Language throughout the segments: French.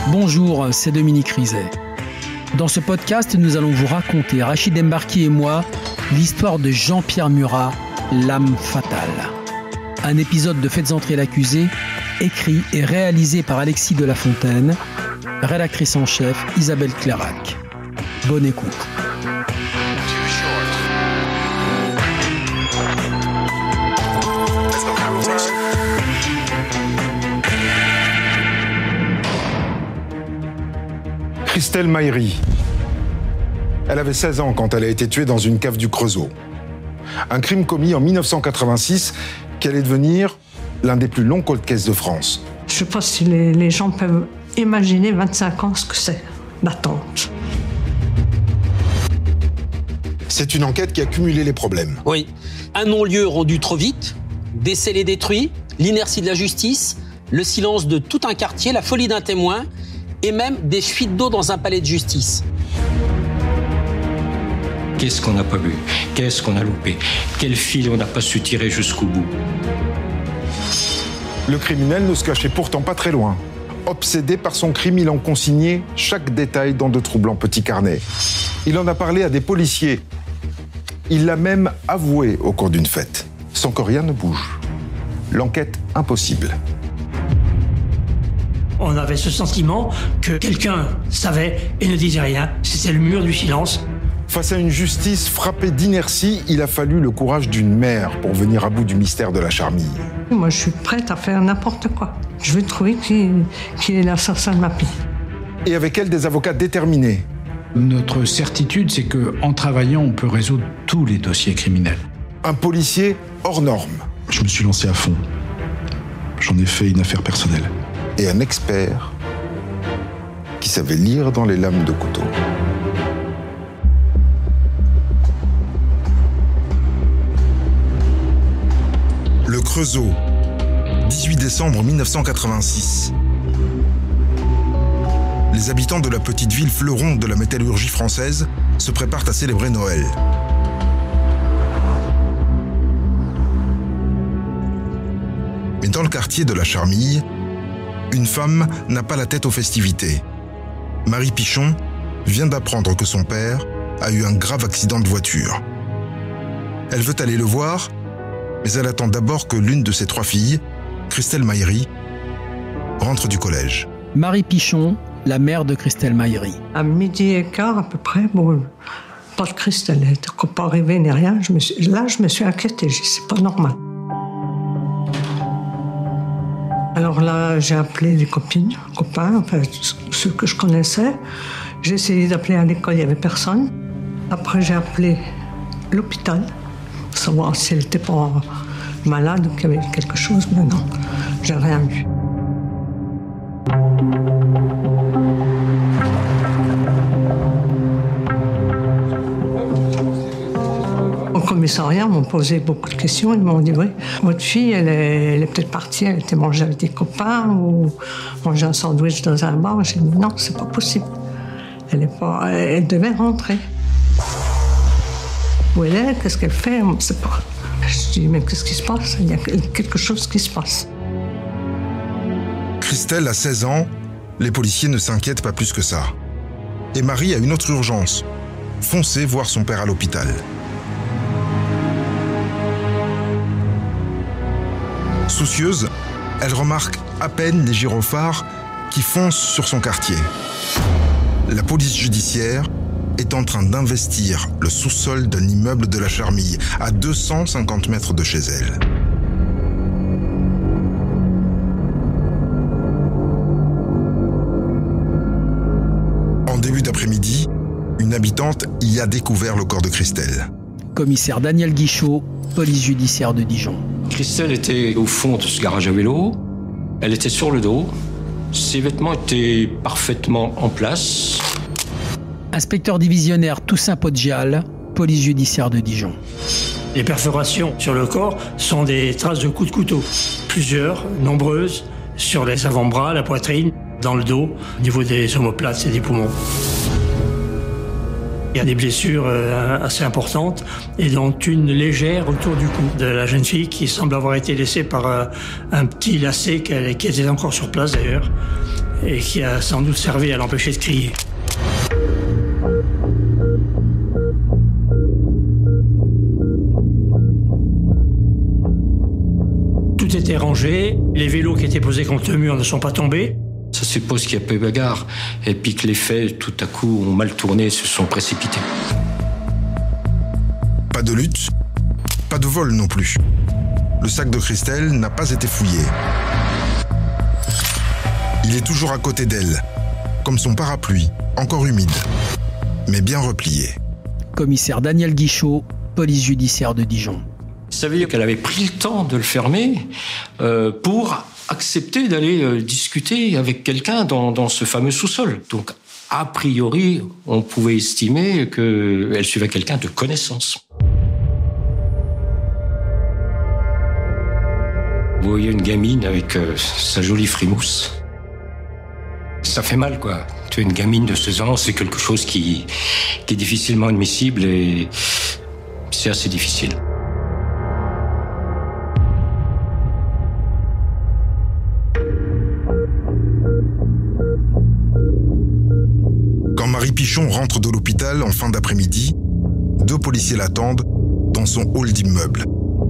Bonjour, c'est Dominique Rizet. Dans ce podcast, nous allons vous raconter, Rachid Embarki et moi, l'histoire de Jean-Pierre Murat, l'âme fatale. Un épisode de Faites entrer l'accusé, écrit et réalisé par Alexis de La Fontaine, rédactrice en chef Isabelle Clairac. Bonne écoute. Christelle Maïri. Elle avait 16 ans quand elle a été tuée dans une cave du Creusot. Un crime commis en 1986 qui allait devenir l'un des plus longs cold cases de France. Je ne sais pas si les gens peuvent imaginer 25 ans ce que c'est d'attente. C'est une enquête qui a cumulé les problèmes. Oui, un non-lieu rendu trop vite, des scellés détruits, l'inertie de la justice, le silence de tout un quartier, la folie d'un témoin et même des fuites d'eau dans un palais de justice. Qu'est-ce qu'on n'a pas vu? Qu'est-ce qu'on a loupé? Quel fil on n'a pas su tirer jusqu'au bout? Le criminel ne se cachait pourtant pas très loin. Obsédé par son crime, il en consignait chaque détail dans de troublants petits carnets. Il en a parlé à des policiers. Il l'a même avoué au cours d'une fête, sans que rien ne bouge. L'enquête impossible. On avait ce sentiment que quelqu'un savait et ne disait rien. C'était le mur du silence. Face à une justice frappée d'inertie, il a fallu le courage d'une mère pour venir à bout du mystère de la Charmille. Moi, je suis prête à faire n'importe quoi. Je veux trouver qui est l'assassin de ma fille. Et avec elle, des avocats déterminés. Notre certitude, c'est qu'en travaillant, on peut résoudre tous les dossiers criminels. Un policier hors norme. Je me suis lancé à fond. J'en ai fait une affaire personnelle. Et un expert qui savait lire dans les lames de couteau. Le Creusot, 18 décembre 1986. Les habitants de la petite ville fleuron de la métallurgie française se préparent à célébrer Noël. Mais dans le quartier de la Charmille, une femme n'a pas la tête aux festivités. Marie Pichon vient d'apprendre que son père a eu un grave accident de voiture. Elle veut aller le voir, mais elle attend d'abord que l'une de ses 3 filles, Christelle Maïri, rentre du collège. Marie Pichon, la mère de Christelle Maïri. À 12h15 à peu près, bon, pas de Christelle, elle n'était pas arrivée ni rien. Je me suis inquiétée, j'ai dit, c'est pas normal. Alors là, j'ai appelé les copines, copains, enfin ceux que je connaissais. J'ai essayé d'appeler à l'école, il n'y avait personne. Après, j'ai appelé l'hôpital, pour savoir si elle n'était pas malade ou qu'il y avait quelque chose, mais non, j'ai rien vu. Au commissariat, ils m'ont posé beaucoup de questions. Ils m'ont dit, oui, votre fille, elle est peut-être partie, elle était manger avec des copains ou manger un sandwich dans un bar. J'ai dit, non, c'est pas possible. Elle devait rentrer. Où elle est, qu'est-ce qu'elle fait, on ne sait pas. Je dis, mais qu'est-ce qui se passe? Il y a quelque chose qui se passe. Christelle a 16 ans, les policiers ne s'inquiètent pas plus que ça. Et Marie a une autre urgence, foncer voir son père à l'hôpital. Soucieuse, elle remarque à peine les gyrophares qui foncent sur son quartier. La police judiciaire est en train d'investir le sous-sol d'un immeuble de la Charmille, à 250 mètres de chez elle. En début d'après-midi, une habitante y a découvert le corps de Christelle. Commissaire Daniel Guichot, police judiciaire de Dijon. Christelle était au fond de ce garage à vélo. Elle était sur le dos. Ses vêtements étaient parfaitement en place. Inspecteur divisionnaire Toussaint Podgial, police judiciaire de Dijon. Les perforations sur le corps sont des traces de coups de couteau. Plusieurs, nombreuses, sur les avant-bras, la poitrine, dans le dos, au niveau des omoplates et des poumons. Il y a des blessures assez importantes et dont une légère autour du cou de la jeune fille qui semble avoir été laissée par un petit lacet qui était encore sur place d'ailleurs. et qui a sans doute servi à l'empêcher de crier. Tout était rangé, les vélos qui étaient posés contre le mur ne sont pas tombés. Ça suppose qu'il y a peu de bagarre et puis que les faits, tout à coup, ont mal tourné et se sont précipités. Pas de lutte, pas de vol non plus. Le sac de Christelle n'a pas été fouillé. Il est toujours à côté d'elle, comme son parapluie, encore humide, mais bien replié. Commissaire Daniel Guichot, police judiciaire de Dijon. Ça veut dire qu'elle avait pris le temps de le fermer pour accepter d'aller discuter avec quelqu'un dans ce fameux sous-sol. Donc, a priori, on pouvait estimer qu'elle suivait quelqu'un de connaissance. Vous voyez une gamine avec sa jolie frimousse. Ça fait mal, quoi. Tu es une gamine de 16 ans, c'est quelque chose qui est difficilement admissible et c'est assez difficile. Quand Marie Pichon rentre de l'hôpital en fin d'après-midi, 2 policiers l'attendent dans son hall d'immeuble.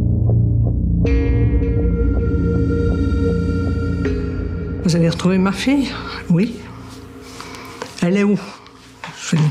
Vous avez retrouvé ma fille? Oui. Elle est où? Je dis,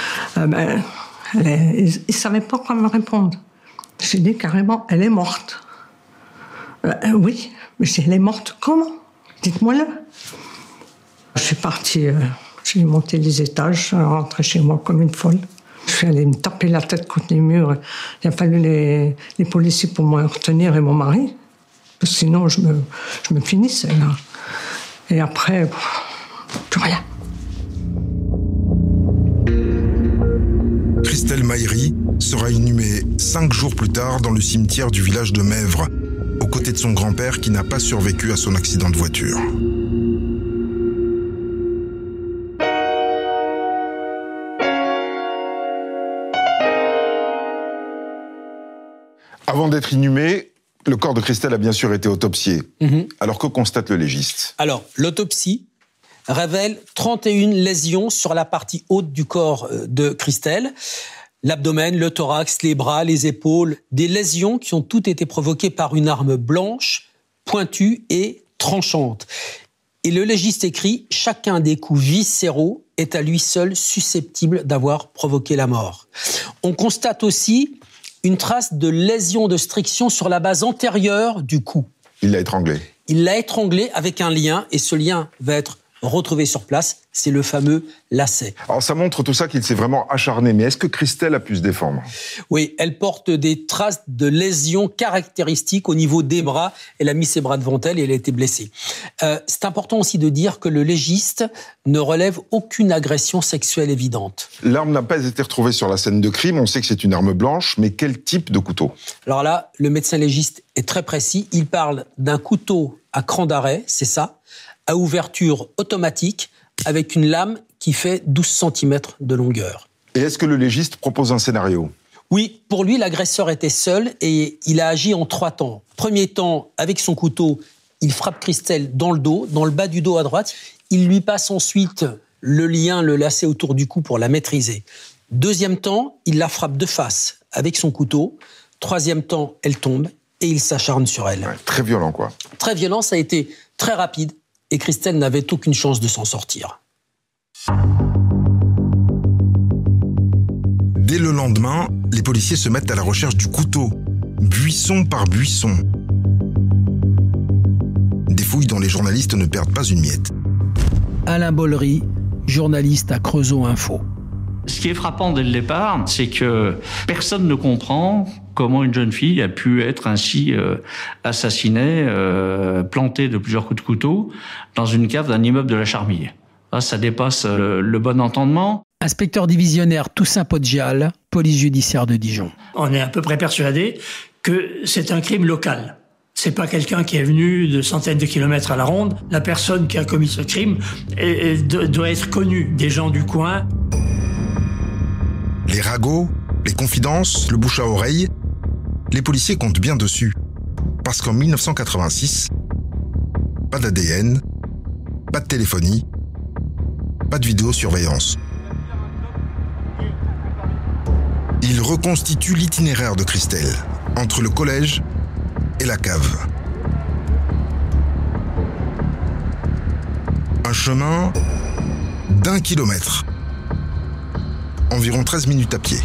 ils ne savaient pas quoi me répondre. J'ai dit carrément, elle est morte. Oui, mais elle est morte comment? Dites-moi-le. Je suis partie, j'ai monté les étages, je suis rentrée chez moi comme une folle. Je suis allée me taper la tête contre les murs. Il a fallu les policiers pour me retenir et mon mari. Parce que sinon, je me finissais là. Et après, plus rien. Christelle Maïri sera inhumée 5 jours plus tard dans le cimetière du village de Mèvres, aux côtés de son grand-père qui n'a pas survécu à son accident de voiture. Avant d'être inhumé, le corps de Christelle a bien sûr été autopsié. Alors que constate le légiste? Alors, l'autopsie révèle 31 lésions sur la partie haute du corps de Christelle. L'abdomen, le thorax, les bras, les épaules. Des lésions qui ont toutes été provoquées par une arme blanche, pointue et tranchante. Et le légiste écrit « Chacun des coups viscéraux est à lui seul susceptible d'avoir provoqué la mort ». On constate aussi une trace de lésion de striction sur la base antérieure du cou. Il l'a étranglé. Il l'a étranglé avec un lien, et ce lien va être retrouvé sur place, c'est le fameux lacet. Alors ça montre tout ça qu'il s'est vraiment acharné, mais est-ce que Christelle a pu se défendre? Oui, elle porte des traces de lésions caractéristiques au niveau des bras. Elle a mis ses bras devant elle et elle a été blessée. C'est important aussi de dire que le légiste ne relève aucune agression sexuelle évidente. L'arme n'a pas été retrouvée sur la scène de crime, on sait que c'est une arme blanche, mais quel type de couteau? Alors là, le médecin légiste est très précis, il parle d'un couteau à cran d'arrêt, c'est ça, à ouverture automatique, avec une lame qui fait 12 cm de longueur. Et est-ce que le légiste propose un scénario? Oui, pour lui, l'agresseur était seul et il a agi en 3 temps. Premier temps, avec son couteau, il frappe Christelle dans le dos, dans le bas du dos à droite. Il lui passe ensuite le lien, le lacet autour du cou pour la maîtriser. Deuxième temps, il la frappe de face avec son couteau. Troisième temps, elle tombe et il s'acharne sur elle. Ouais, très violent, quoi. Très violent, ça a été très rapide. Et Christelle n'avait aucune chance de s'en sortir. Dès le lendemain, les policiers se mettent à la recherche du couteau, buisson par buisson. Des fouilles dont les journalistes ne perdent pas une miette. Alain Bollery, journaliste à Creusot Info. Ce qui est frappant dès le départ, c'est que personne ne comprend comment une jeune fille a pu être ainsi assassinée, plantée de plusieurs coups de couteau dans une cave d'un immeuble de la Charmille. Là, ça dépasse le bon entendement. Inspecteur divisionnaire Toussaint Podgial, police judiciaire de Dijon. On est à peu près persuadé que c'est un crime local. C'est pas quelqu'un qui est venu de centaines de kilomètres à la ronde. La personne qui a commis ce crime doit être connue des gens du coin. Les ragots, les confidences, le bouche à oreille, les policiers comptent bien dessus. Parce qu'en 1986, pas d'ADN, pas de téléphonie, pas de vidéosurveillance. Il reconstitue l'itinéraire de Christelle, entre le collège et la cave. Un chemin d'1 kilomètre. Environ 13 minutes à pied.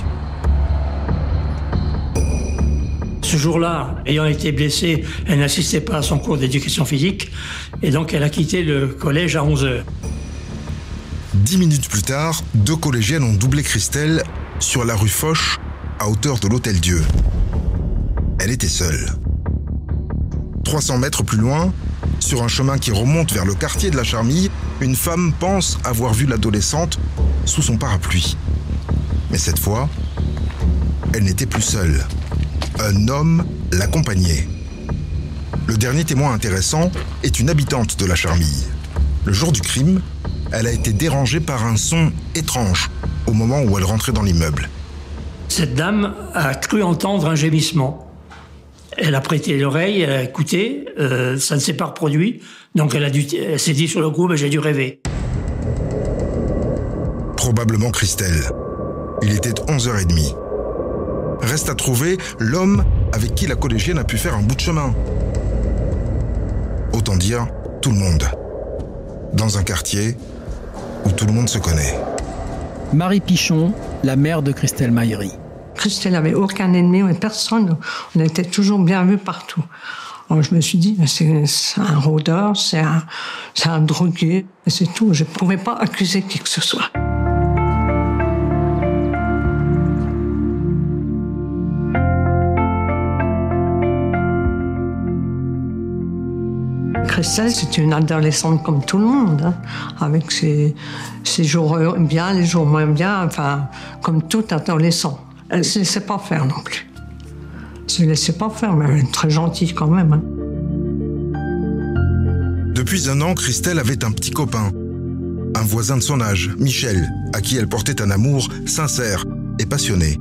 Ce jour-là, ayant été blessée, elle n'assistait pas à son cours d'éducation physique et donc elle a quitté le collège à 11h. 10 minutes plus tard, 2 collégiennes ont doublé Christelle sur la rue Foch, à hauteur de l'Hôtel-Dieu. Elle était seule. 300 mètres plus loin, sur un chemin qui remonte vers le quartier de la Charmille, une femme pense avoir vu l'adolescente sous son parapluie. Mais cette fois, elle n'était plus seule. Un homme l'accompagnait. Le dernier témoin intéressant est une habitante de la Charmille. Le jour du crime, elle a été dérangée par un son étrange au moment où elle rentrait dans l'immeuble. Cette dame a cru entendre un gémissement. Elle a prêté l'oreille, elle a écouté, ça ne s'est pas reproduit, donc elle s'est dit sur le coup, j'ai dû rêver. Probablement Christelle. Il était 11h30. Reste à trouver l'homme avec qui la collégienne a pu faire un bout de chemin. Autant dire, tout le monde. Dans un quartier où tout le monde se connaît. Marie Pichon, la mère de Christelle Maïri. Christelle n'avait aucun ennemi, personne. On était toujours bien vus partout. Alors je me suis dit, c'est un rôdeur, c'est un drogué, et c'est tout. Je ne pouvais pas accuser qui que ce soit. Christelle, c'était une adolescente comme tout le monde, hein, avec ses jours bien, les jours moins bien, enfin, comme tout adolescent. Elle ne se laissait pas faire non plus. Elle ne se laissait pas faire, mais elle est très gentille quand même. Hein. Depuis 1 an, Christelle avait un petit copain, un voisin de son âge, Michel, à qui elle portait un amour sincère et passionné.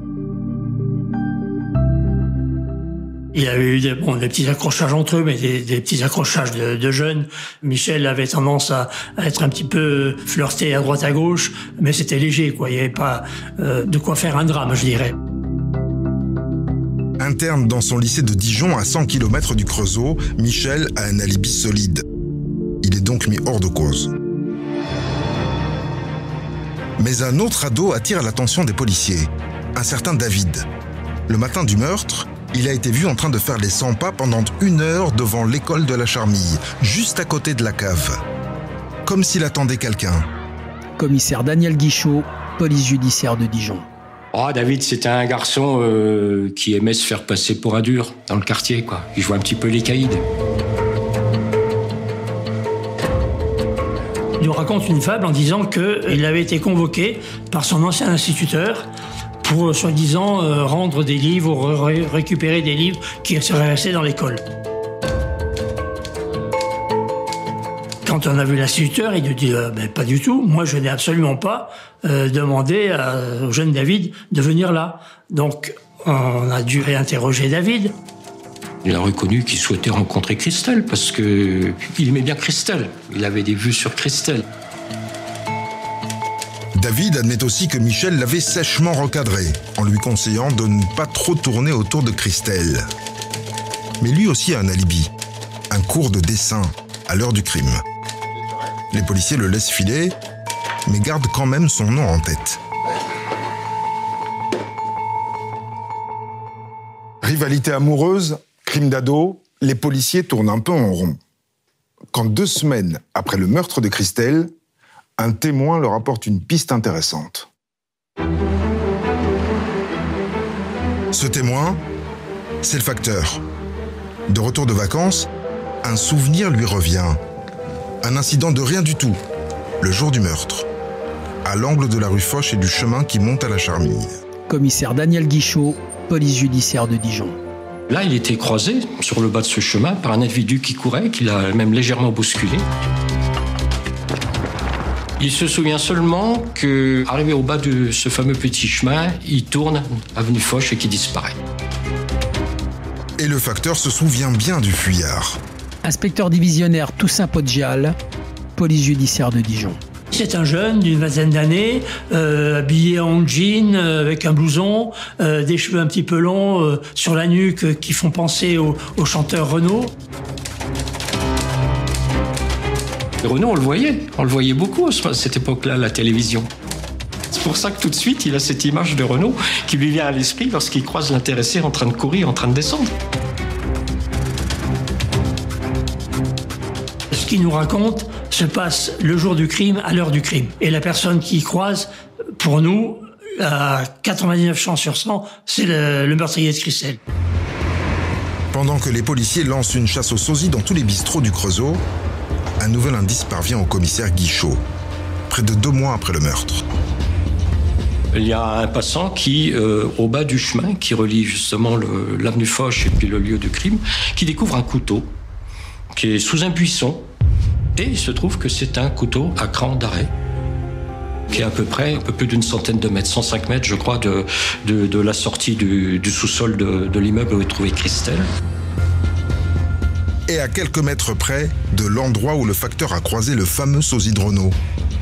Il y a eu des petits accrochages entre eux, mais des petits accrochages de jeunes. Michel avait tendance à être un petit peu flirté à droite à gauche, mais c'était léger, quoi. Il n'y avait pas de quoi faire un drame, je dirais. Interne dans son lycée de Dijon, à 100 km du Creusot, Michel a un alibi solide. Il est donc mis hors de cause. Mais un autre ado attire l'attention des policiers, un certain David. Le matin du meurtre, il a été vu en train de faire les 100 pas pendant 1 heure devant l'école de la Charmille, juste à côté de la cave. Comme s'il attendait quelqu'un. Commissaire Daniel Guichot, police judiciaire de Dijon. Oh, David, c'était un garçon qui aimait se faire passer pour un dur dans le quartier, quoi. Il jouait un petit peu les caïds. Il nous raconte une fable en disant qu'il avait été convoqué par son ancien instituteur pour, soi-disant, rendre des livres ou récupérer des livres qui seraient restés dans l'école. Quand on a vu l'instituteur, il nous dit pas du tout, moi je n'ai absolument pas demandé au jeune David de venir là. Donc on a dû réinterroger David. Il a reconnu qu'il souhaitait rencontrer Christelle parce qu'il aimait bien Christelle. Il avait des vues sur Christelle. David admet aussi que Michel l'avait sèchement recadré, en lui conseillant de ne pas trop tourner autour de Christelle. Mais lui aussi a un alibi, un cours de dessin à l'heure du crime. Les policiers le laissent filer, mais gardent quand même son nom en tête. Rivalité amoureuse, crime d'ado, les policiers tournent un peu en rond. Quand 2 semaines après le meurtre de Christelle, un témoin leur apporte une piste intéressante. Ce témoin, c'est le facteur. De retour de vacances, un souvenir lui revient. Un incident de rien du tout, le jour du meurtre, à l'angle de la rue Foch et du chemin qui monte à la Charmille. Commissaire Daniel Guichot, police judiciaire de Dijon. Là, il était croisé sur le bas de ce chemin par un individu qui courait, qui l'a même légèrement bousculé. Il se souvient seulement qu'arrivé au bas de ce fameux petit chemin, il tourne avenue Foch et qu'il disparaît. Et le facteur se souvient bien du fuyard. Inspecteur divisionnaire Toussaint Podgial, police judiciaire de Dijon. C'est un jeune d'une vingtaine d'années, habillé en jean, avec un blouson, des cheveux un petit peu longs sur la nuque qui font penser au chanteur Renaud. Renaud, on le voyait beaucoup à cette époque-là, à la télévision. C'est pour ça que tout de suite, il a cette image de Renaud qui lui vient à l'esprit lorsqu'il croise l'intéressé en train de courir, en train de descendre. Ce qu'il nous raconte se passe le jour du crime, à l'heure du crime. Et la personne qui croise, pour nous, à 99 chances sur 100, c'est le meurtrier de Christelle. Pendant que les policiers lancent une chasse aux sosies dans tous les bistrots du Creusot, un nouvel indice parvient au commissaire Guichot, près de 2 mois après le meurtre. Il y a un passant qui, au bas du chemin, qui relie justement l'avenue Foch et puis le lieu du crime, qui découvre un couteau qui est sous un buisson. Et il se trouve que c'est un couteau à cran d'arrêt, qui est à peu près un peu plus d'une centaine de mètres, 105 mètres, je crois, de la sortie du sous-sol de l'immeuble où est trouvée Christelle. Et à quelques mètres près de l'endroit où le facteur a croisé le fameux sosie de Renaud.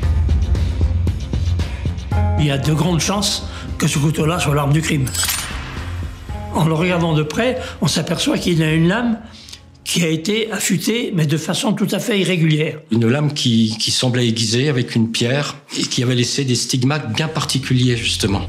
Il y a de grandes chances que ce couteau-là soit l'arme du crime. En le regardant de près, on s'aperçoit qu'il a une lame qui a été affûtée, mais de façon tout à fait irrégulière. Une lame qui semblait aiguisée avec une pierre et qui avait laissé des stigmates bien particuliers, justement.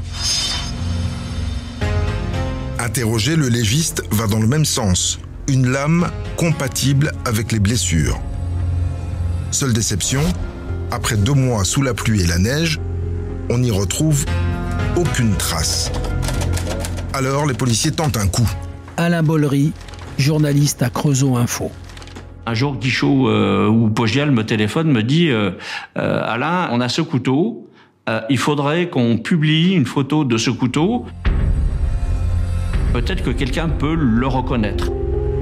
Interrogé, le légiste va dans le même sens. Une lame compatible avec les blessures. Seule déception, après 2 mois sous la pluie et la neige, on n'y retrouve aucune trace. Alors, les policiers tentent un coup. Alain Bollery, journaliste à Creusot Info. Un jour, Guichot ou Pogial me téléphone, me dit Alain, on a ce couteau, il faudrait qu'on publie une photo de ce couteau. Peut-être que quelqu'un peut le reconnaître.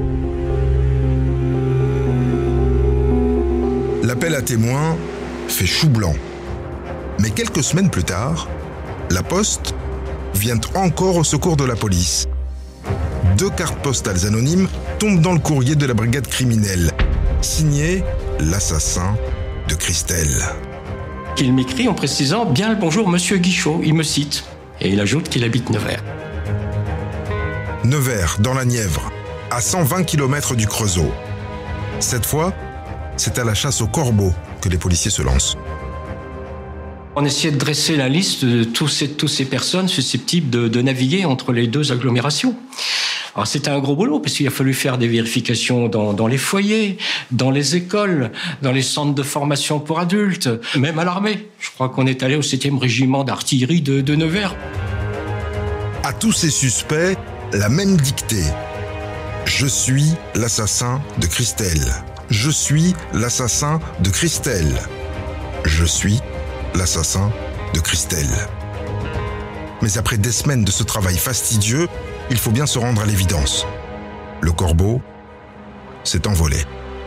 L'appel à témoins fait chou blanc. Mais quelques semaines plus tard, la Poste vient encore au secours de la police. 2 cartes postales anonymes tombent dans le courrier de la brigade criminelle, signé l'assassin de Christelle. Il m'écrit en précisant « Bien le bonjour, monsieur Guichot », il me cite. Et il ajoute qu'il habite Nevers. Nevers, dans la Nièvre, à 120 km du Creusot. Cette fois, c'est à la chasse au corbeau que les policiers se lancent. On essayait de dresser la liste de toutes ces personnes susceptibles de naviguer entre les 2 agglomérations. Alors c'était un gros boulot parce qu'il a fallu faire des vérifications dans les foyers, dans les écoles, dans les centres de formation pour adultes, même à l'armée. Je crois qu'on est allé au 7e régiment d'artillerie de Nevers. À tous ces suspects, la même dictée. Je suis l'assassin de Christelle. Je suis l'assassin de Christelle. Je suis l'assassin de Christelle. Mais après des semaines de ce travail fastidieux, il faut bien se rendre à l'évidence. Le corbeau s'est envolé.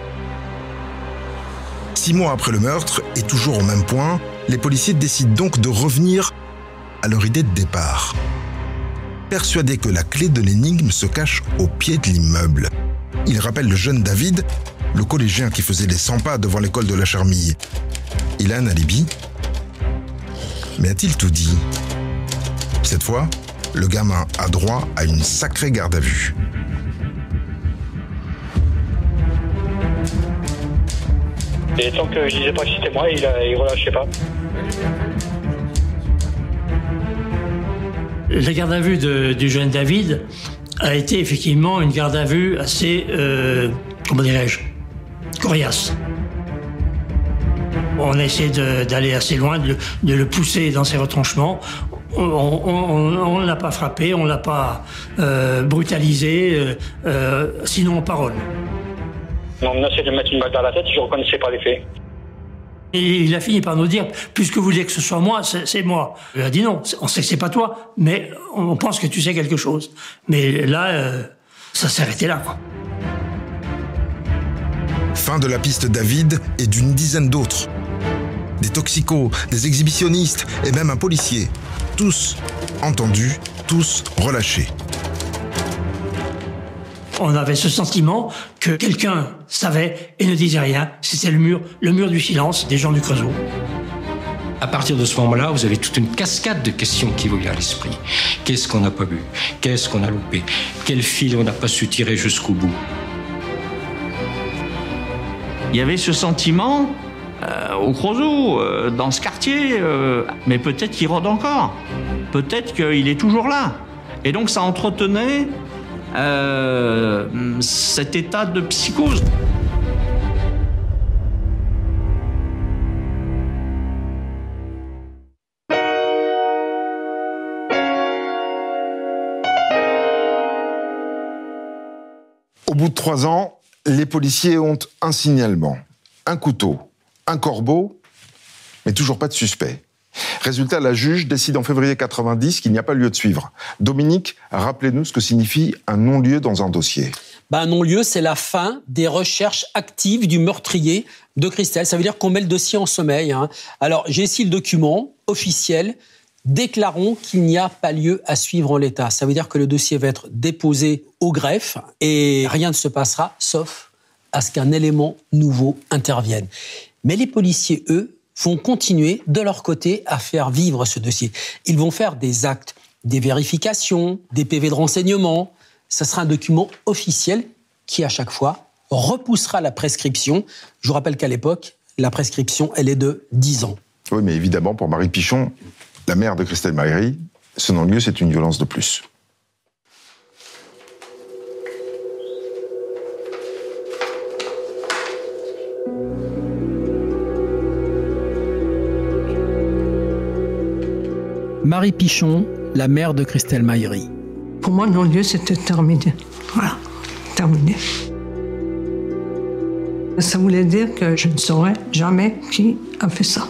6 mois après le meurtre, et toujours au même point, les policiers décident donc de revenir à leur idée de départ. Persuadés que la clé de l'énigme se cache au pied de l'immeuble. Ils rappellent le jeune David, le collégien qui faisait les 100 pas devant l'école de la Charmille. Il a un alibi. Mais a-t-il tout dit ? Cette fois, le gamin a droit à une sacrée garde à vue. Et tant que je disais pas que c'était moi, il relâchait pas. La garde à vue du jeune David a été effectivement une garde à vue assez, comment dirais-je, coriace. On a essayé d'aller assez loin, de le pousser dans ses retranchements. On ne l'a pas frappé, on ne l'a pas brutalisé, sinon en parole. On essaie de mettre une balle dans la tête, je ne reconnaissais pas les faits. Et il a fini par nous dire, puisque vous voulez que ce soit moi, c'est moi. Il a dit non, on sait que c'est pas toi, mais on pense que tu sais quelque chose. Mais là, ça s'est arrêté là, quoi. Fin de la piste David et d'une dizaine d'autres. Des toxicos, des exhibitionnistes et même un policier. Tous entendus, tous relâchés. On avait ce sentiment que quelqu'un savait et ne disait rien. C'était le mur du silence des gens du Creusot. À partir de ce moment-là, vous avez toute une cascade de questions qui vous vient à l'esprit. Qu'est-ce qu'on n'a pas vu? Qu'est-ce qu'on a loupé? Quel fil on n'a pas su tirer jusqu'au bout? Il y avait ce sentiment au Creusot, dans ce quartier, mais peut-être qu'il rôde encore. Peut-être qu'il est toujours là. Et donc ça entretenait cet état de psychose. Au bout de 3 ans, les policiers ont un signalement, un couteau, un corbeau, mais toujours pas de suspect. Résultat, la juge décide en février 90 qu'il n'y a pas lieu de suivre. Dominique, rappelez-nous ce que signifie un non-lieu dans un dossier. Un non-lieu, c'est la fin des recherches actives du meurtrier de Christelle. Ça veut dire qu'on met le dossier en sommeil. Alors, j'ai ici le document officiel. Déclarons qu'il n'y a pas lieu à suivre en l'état. Ça veut dire que le dossier va être déposé au greffe et rien ne se passera, sauf à ce qu'un élément nouveau intervienne. Mais les policiers, eux, vont continuer de leur côté à faire vivre ce dossier. Ils vont faire des actes, des vérifications, des PV de renseignement. Ce sera un document officiel qui, à chaque fois, repoussera la prescription. Je vous rappelle qu'à l'époque, la prescription, elle est de 10 ans. Oui, mais évidemment, pour Marie Pichon, la mère de Christelle Maïri, ce non-lieu, c'est une violence de plus. Marie Pichon, la mère de Christelle Maïri. Pour moi, non-lieu, c'était terminé. Voilà, terminé. Ça voulait dire que je ne saurais jamais qui a fait ça.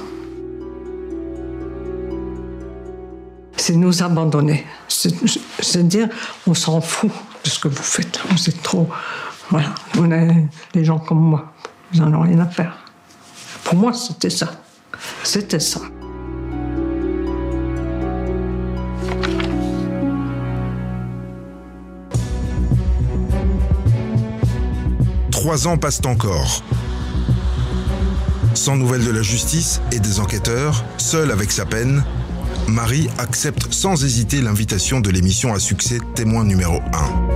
C'est nous abandonner. C'est dire, on s'en fout de ce que vous faites. Vous êtes trop... Voilà, on est des gens comme moi. Vous n'en avez rien à faire. Pour moi, c'était ça. C'était ça. Trois ans passent encore. Sans nouvelles de la justice et des enquêteurs, seule avec sa peine, Marie accepte sans hésiter l'invitation de l'émission à succès Témoin numéro 1.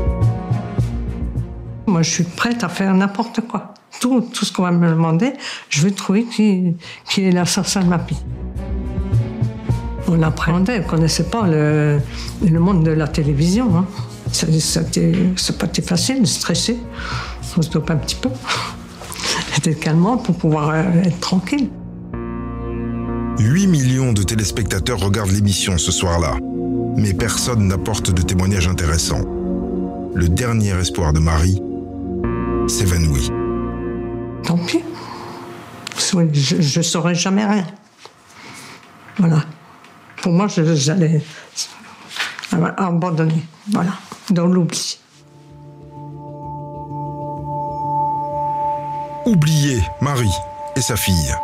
Moi, je suis prête à faire n'importe quoi. Tout ce qu'on va me demander, je vais trouver qui est l'assassin de ma fille. On appréhendait, on ne connaissait pas le monde de la télévision. Hein. C'est pas facile de stresser. On se dope un petit peu. C'était calmant pour pouvoir être tranquille. 8 millions de téléspectateurs regardent l'émission ce soir-là, mais personne n'apporte de témoignages intéressants. Le dernier espoir de Marie s'évanouit. Tant pis. Je ne saurais jamais rien. Voilà. Pour moi, j'allais abandonner. Voilà. Dans l'oubli. Oublier Marie et sa fille.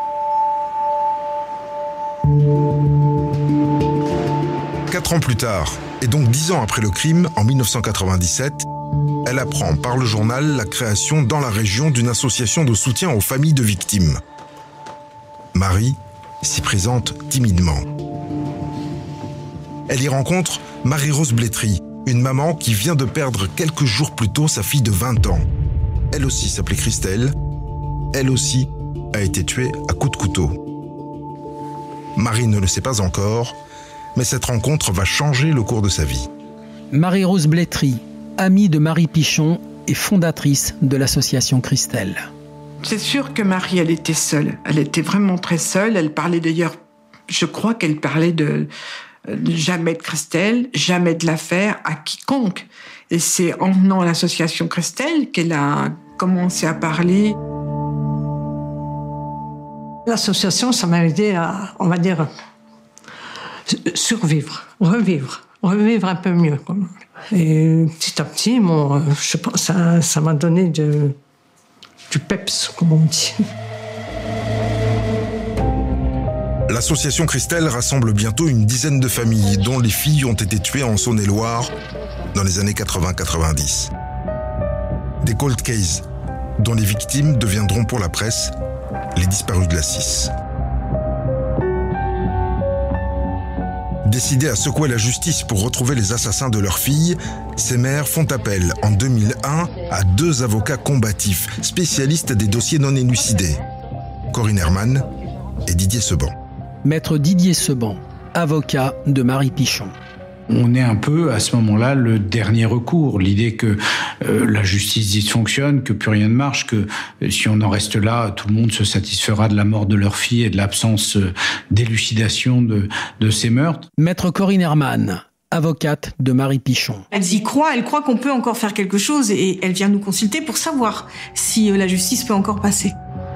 4 ans plus tard, et donc 10 ans après le crime, en 1997, elle apprend par le journal la création dans la région d'une association de soutien aux familles de victimes. Marie s'y présente timidement. Elle y rencontre Marie-Rose Blétry, une maman qui vient de perdre quelques jours plus tôt sa fille de 20 ans. Elle aussi s'appelait Christelle. Elle aussi a été tuée à coups de couteau. Marie ne le sait pas encore, mais cette rencontre va changer le cours de sa vie. Marie-Rose Blétry, amie de Marie Pichon et fondatrice de l'association Christelle. C'est sûr que Marie, elle était seule. Elle était vraiment très seule. Elle parlait d'ailleurs, je crois qu'elle parlait de jamais de Christelle, jamais de l'affaire à quiconque. Et c'est en venant à l'association Christelle qu'elle a commencé à parler. L'association, ça m'a aidé à, on va dire, survivre, revivre un peu mieux. Et petit à petit, je sais pas, ça m'a donné du peps, comme on dit. L'association Christelle rassemble bientôt une dizaine de familles, dont les filles ont été tuées en Saône-et-Loire dans les années 80-90. des cold cases, dont les victimes deviendront pour la presse les disparus de la 6. Décidés à secouer la justice pour retrouver les assassins de leur fille, ces mères font appel en 2001 à 2 avocats combatifs, spécialistes des dossiers non élucidés, Corinne Herman et Didier Seban. Maître Didier Seban, avocat de Marie Pichon. On est un peu, à ce moment-là, le dernier recours. L'idée que la justice dysfonctionne, que plus rien ne marche, que si on en reste là, tout le monde se satisfera de la mort de leur fille et de l'absence d'élucidation de ces meurtres. Maître Corinne Herman, avocate de Marie Pichon. Elles y croient, elles croient qu'on peut encore faire quelque chose et elle vient nous consulter pour savoir si la justice peut encore passer.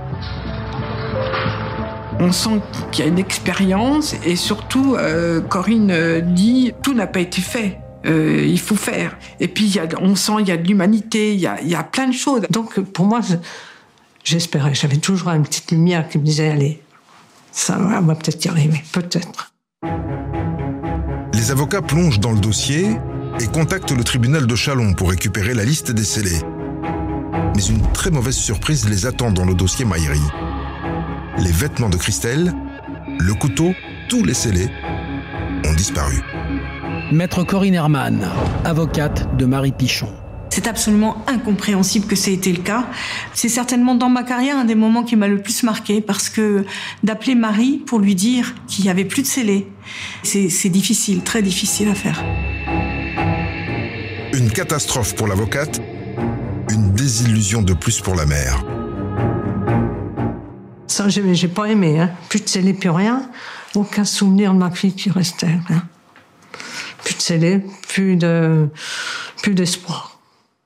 On sent qu'il y a une expérience et surtout, Corinne dit « tout n'a pas été fait, il faut faire ». Et puis on sent qu'il y a de l'humanité, il y a plein de choses. Donc pour moi, j'espérais, j'avais toujours une petite lumière qui me disait « allez, ça va, on va peut-être y arriver, peut-être ». Les avocats plongent dans le dossier et contactent le tribunal de Châlons pour récupérer la liste des scellés. Mais une très mauvaise surprise les attend dans le dossier Maïri. Les vêtements de Christelle, le couteau, tous les scellés ont disparu. Maître Corinne Herman, avocate de Marie Pichon. C'est absolument incompréhensible que ça ait été le cas. C'est certainement dans ma carrière un des moments qui m'a le plus marqué parce que d'appeler Marie pour lui dire qu'il n'y avait plus de scellés, c'est difficile, très difficile à faire. Une catastrophe pour l'avocate, une désillusion de plus pour la mère. Ça, j'ai pas aimé, hein. Plus de scellés, plus rien. Aucun souvenir de ma fille qui restait. Hein. Plus de scellés, plus d'espoir.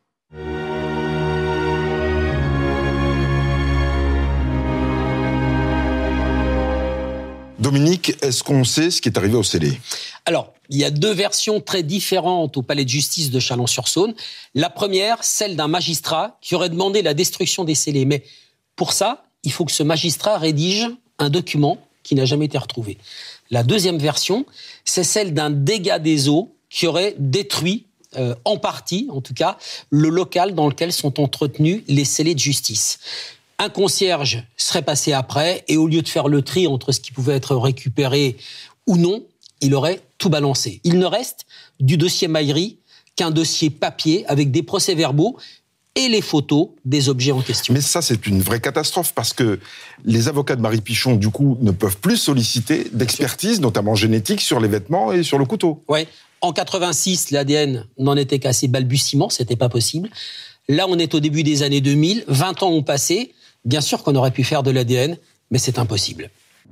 Dominique, est-ce qu'on sait ce qui est arrivé aux scellés ? Alors, il y a 2 versions très différentes au palais de justice de Chalon-sur-Saône. La première, celle d'un magistrat qui aurait demandé la destruction des scellés. Mais pour ça, il faut que ce magistrat rédige un document qui n'a jamais été retrouvé. La deuxième version, c'est celle d'un dégât des eaux qui aurait détruit, en partie en tout cas, le local dans lequel sont entretenus les scellés de justice. Un concierge serait passé après et au lieu de faire le tri entre ce qui pouvait être récupéré ou non, il aurait tout balancé. Il ne reste du dossier Maïri qu'un dossier papier avec des procès-verbaux et les photos des objets en question. Mais ça, c'est une vraie catastrophe parce que les avocats de Marie Pichon, du coup, ne peuvent plus solliciter d'expertise, notamment génétique, sur les vêtements et sur le couteau. Oui. En 86, l'ADN n'en était qu'à ses balbutiements, c'était pas possible. Là, on est au début des années 2000, 20 ans ont passé. Bien sûr qu'on aurait pu faire de l'ADN, mais c'est impossible.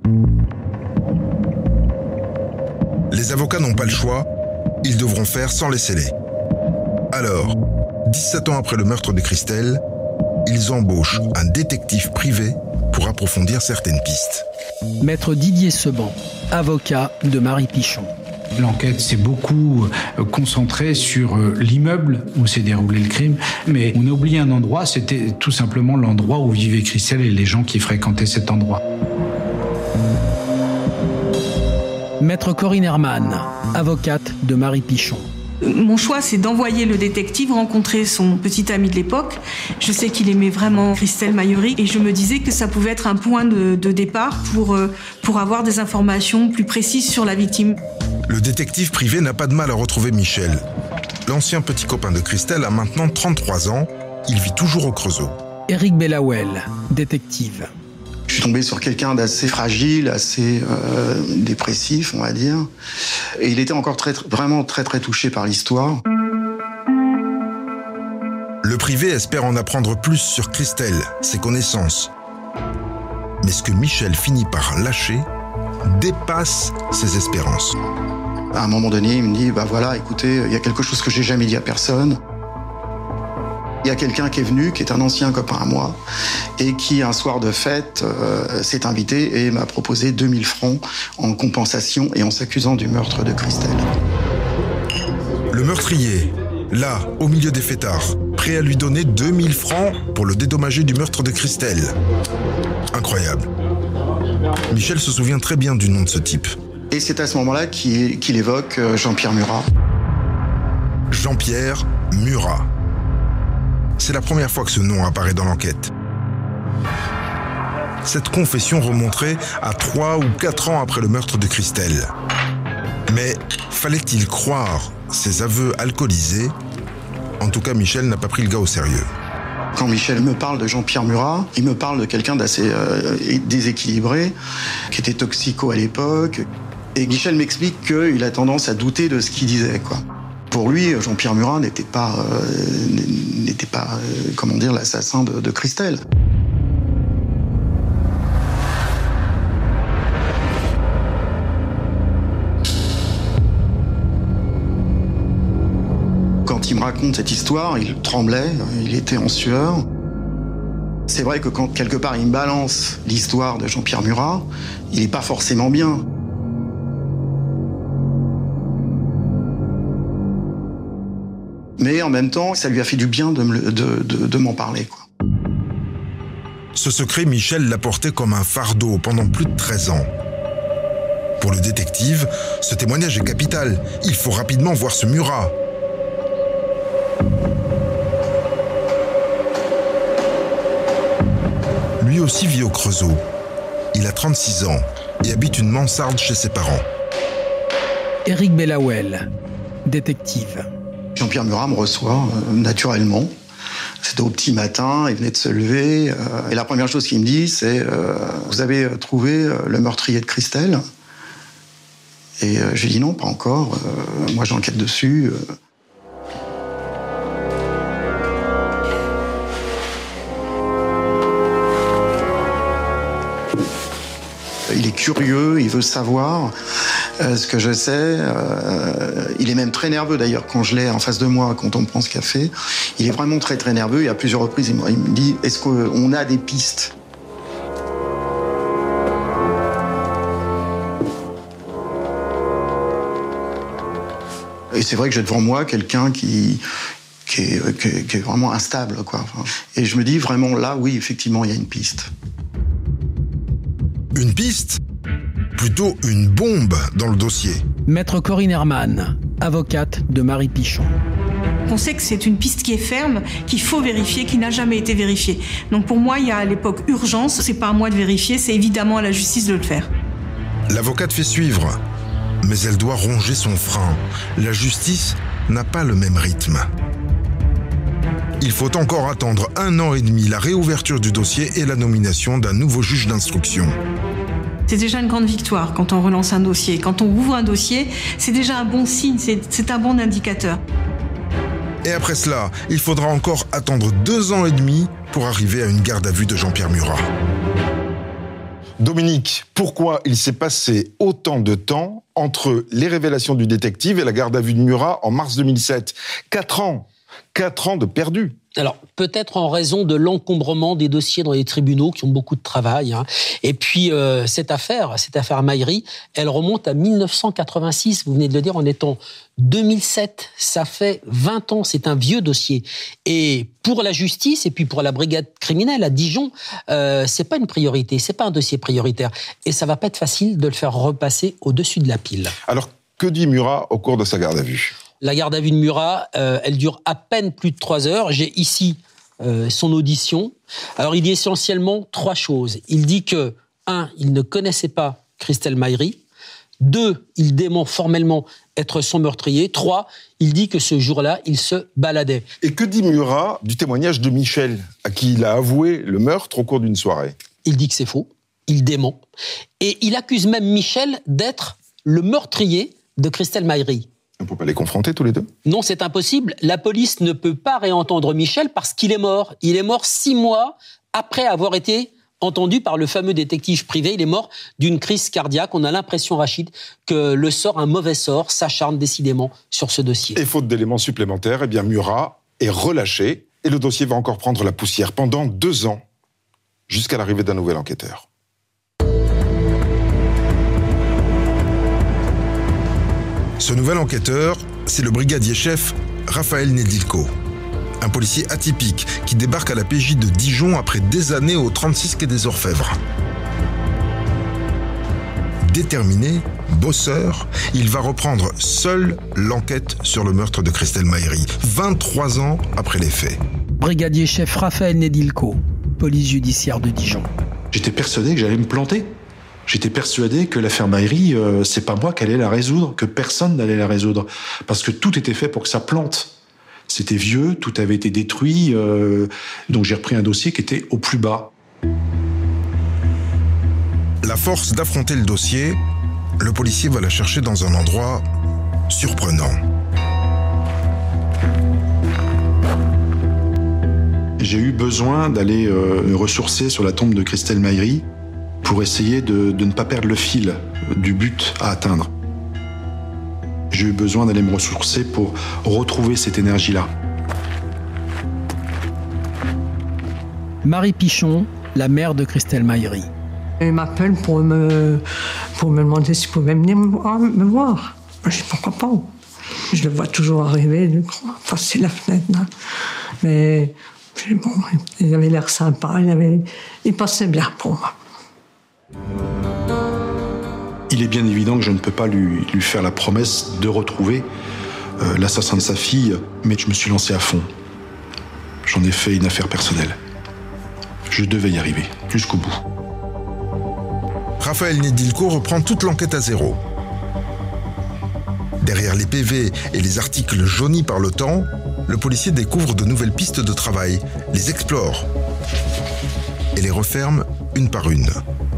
Les avocats n'ont pas le choix, ils devront faire sans les scellés. Alors, 17 ans après le meurtre de Christelle, ils embauchent un détective privé pour approfondir certaines pistes. Maître Didier Seban, avocat de Marie Pichon. L'enquête s'est beaucoup concentrée sur l'immeuble où s'est déroulé le crime, mais on a oublié un endroit, c'était tout simplement l'endroit où vivait Christelle et les gens qui fréquentaient cet endroit. Maître Corinne Herman, avocate de Marie Pichon. Mon choix, c'est d'envoyer le détective rencontrer son petit ami de l'époque. Je sais qu'il aimait vraiment Christelle Maïri et je me disais que ça pouvait être un point de départ pour avoir des informations plus précises sur la victime. Le détective privé n'a pas de mal à retrouver Michel. L'ancien petit copain de Christelle a maintenant 33 ans. Il vit toujours au Creusot. Éric Bellawel, détective. Je suis tombé sur quelqu'un d'assez fragile, assez dépressif, on va dire. Et il était encore vraiment très touché par l'histoire. Le privé espère en apprendre plus sur Christelle, ses connaissances. Mais ce que Michel finit par lâcher dépasse ses espérances. À un moment donné, il me dit, voilà, écoutez, il y a quelque chose que j'ai jamais dit à personne. Il y a quelqu'un qui est venu, qui est un ancien copain à moi, et qui, un soir de fête, s'est invité et m'a proposé 2000 francs en compensation et en s'accusant du meurtre de Christelle. Le meurtrier, là, au milieu des fêtards, prêt à lui donner 2000 francs pour le dédommager du meurtre de Christelle. Incroyable. Michel se souvient très bien du nom de ce type. Et c'est à ce moment-là qu'il évoque Jean-Pierre Murat. Jean-Pierre Murat. c'est la première fois que ce nom apparaît dans l'enquête. Cette confession remonterait à 3 ou 4 ans après le meurtre de Christelle. Mais fallait-il croire ces aveux alcoolisés ? En tout cas, Michel n'a pas pris le gars au sérieux. Quand Michel me parle de Jean-Pierre Murat, il me parle de quelqu'un d'assez déséquilibré, qui était toxico à l'époque. Et Michel m'explique qu'il a tendance à douter de ce qu'il disait, quoi. Pour lui, Jean-Pierre Murat n'était pas l'assassin de Christelle. Quand il me raconte cette histoire, il tremblait, il était en sueur. C'est vrai que quand quelque part il me balance l'histoire de Jean-Pierre Murat, il n'est pas forcément bien. Mais en même temps, ça lui a fait du bien de m'en parler, quoi. Ce secret, Michel l'a porté comme un fardeau pendant plus de 13 ans. Pour le détective, ce témoignage est capital. Il faut rapidement voir ce Murat. Lui aussi vit au Creusot. Il a 36 ans et habite une mansarde chez ses parents. Éric Bellawel, détective. Jean-Pierre Murat me reçoit naturellement. C'était au petit matin, il venait de se lever. Et la première chose qu'il me dit, c'est « Vous avez trouvé le meurtrier de Christelle ?» Et je lui dis « Non, pas encore. Moi, j'enquête dessus. » Il est curieux, il veut savoir ce que je sais. Il est même très nerveux d'ailleurs quand je l'ai en face de moi, quand on me prend ce café. Il est vraiment très très nerveux et à plusieurs reprises il me dit « Est-ce qu'on a des pistes ?» Et c'est vrai que j'ai devant moi quelqu'un qui est vraiment instable, quoi. Et je me dis vraiment là, oui, effectivement, il y a une piste. Une piste ? Plutôt une bombe dans le dossier. Maître Corinne Herman, avocate de Marie Pichon. On sait que c'est une piste qui est ferme, qu'il faut vérifier, qui n'a jamais été vérifiée. Donc pour moi, il y a à l'époque urgence. C'est pas à moi de vérifier, c'est évidemment à la justice de le faire. L'avocate fait suivre, mais elle doit ronger son frein. La justice n'a pas le même rythme. Il faut encore attendre 1 an et demi la réouverture du dossier et la nomination d'un nouveau juge d'instruction. C'est déjà une grande victoire quand on relance un dossier. Quand on ouvre un dossier, c'est déjà un bon signe, c'est un bon indicateur. Et après cela, il faudra encore attendre 2 ans et demi pour arriver à une garde à vue de Jean-Pierre Murat. Dominique, pourquoi il s'est passé autant de temps entre les révélations du détective et la garde à vue de Murat en mars 2007 ? 4 ans 4 ans de perdu. Alors, peut-être en raison de l'encombrement des dossiers dans les tribunaux qui ont beaucoup de travail. Et puis, cette affaire Mayri, elle remonte à 1986. Vous venez de le dire, on est en 2007. Ça fait 20 ans. C'est un vieux dossier. Et pour la justice et puis pour la brigade criminelle à Dijon, c'est pas une priorité. C'est pas un dossier prioritaire. Et ça va pas être facile de le faire repasser au-dessus de la pile. Alors, que dit Murat au cours de sa garde à vue ? La garde à vue de Murat, elle dure à peine plus de 3 heures. J'ai ici son audition. Alors, il dit essentiellement 3 choses. Il dit que, 1, il ne connaissait pas Christelle Mayri. 2, il dément formellement être son meurtrier. 3, il dit que ce jour-là, il se baladait. Et que dit Murat du témoignage de Michel, à qui il a avoué le meurtre au cours d'une soirée ? Il dit que c'est faux. Il dément. Et il accuse même Michel d'être le meurtrier de Christelle Mayri. On ne peut pas les confronter tous les deux ? Non, c'est impossible. La police ne peut pas réentendre Michel parce qu'il est mort. Il est mort 6 mois après avoir été entendu par le fameux détective privé. Il est mort d'une crise cardiaque. On a l'impression, Rachid, que un mauvais sort, s'acharne décidément sur ce dossier. Et faute d'éléments supplémentaires, eh bien Murat est relâché et le dossier va encore prendre la poussière pendant 2 ans, jusqu'à l'arrivée d'un nouvel enquêteur. Ce nouvel enquêteur, c'est le brigadier-chef Raphaël Nedilko. Un policier atypique qui débarque à la PJ de Dijon après des années au 36 quai des Orfèvres. Déterminé, bosseur, il va reprendre seul l'enquête sur le meurtre de Christelle Mayri, 23 ans après les faits. Brigadier chef Raphaël Nedilko, police judiciaire de Dijon. J'étais persuadé que j'allais me planter. J'étais persuadé que l'affaire Maïri, c'est pas moi qui allais la résoudre, que personne n'allait la résoudre. Parce que tout était fait pour que ça plante. C'était vieux, tout avait été détruit. Donc j'ai repris un dossier qui était au plus bas. La force d'affronter le dossier, le policier va la chercher dans un endroit surprenant. J'ai eu besoin d'aller me ressourcer sur la tombe de Christelle Maïri pour essayer de ne pas perdre le fil du but à atteindre. J'ai eu besoin d'aller me ressourcer pour retrouver cette énergie-là. Marie Pichon, la mère de Christelle Maïri. Il m'appelle pour me demander s'il pouvait venir me voir. Je dis pourquoi pas. Je le vois toujours arriver, passer la fenêtre. Là. Mais bon, il avait l'air sympa, il passait bien pour moi. Il est bien évident que je ne peux pas lui faire la promesse de retrouver l'assassin de sa fille, mais je me suis lancé à fond. J'en ai fait une affaire personnelle. Je devais y arriver, jusqu'au bout. Raphaël Nedilko reprend toute l'enquête à zéro. Derrière les PV et les articles jaunis par le temps, le policier découvre de nouvelles pistes de travail, les explore et les referme une par une.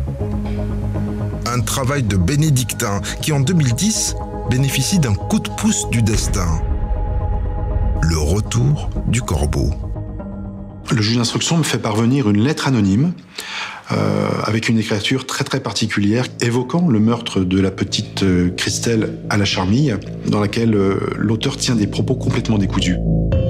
Un travail de bénédictin qui, en 2010, bénéficie d'un coup de pouce du destin. Le retour du corbeau. Le juge d'instruction me fait parvenir une lettre anonyme avec une écriture très très particulière évoquant le meurtre de la petite Christelle à la Charmille, dans laquelle l'auteur tient des propos complètement décousus.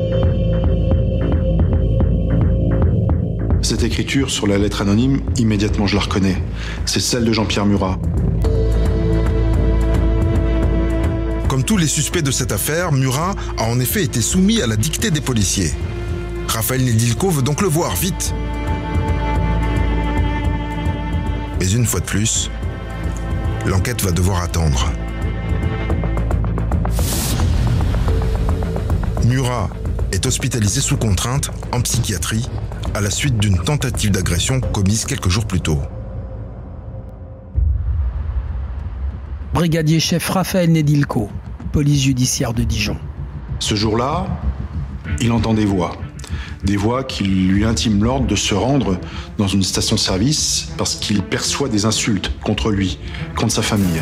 Cette écriture sur la lettre anonyme, immédiatement je la reconnais. C'est celle de Jean-Pierre Murat. Comme tous les suspects de cette affaire, Murat a en effet été soumis à la dictée des policiers. Raphaël Nedilko veut donc le voir, vite. Mais une fois de plus, l'enquête va devoir attendre. Murat est hospitalisé sous contrainte en psychiatrie à la suite d'une tentative d'agression commise quelques jours plus tôt. Brigadier chef Raphaël Nedilko, police judiciaire de Dijon. Ce jour-là, il entend des voix. Des voix qui lui intiment l'ordre de se rendre dans une station-service parce qu'il perçoit des insultes contre lui, contre sa famille.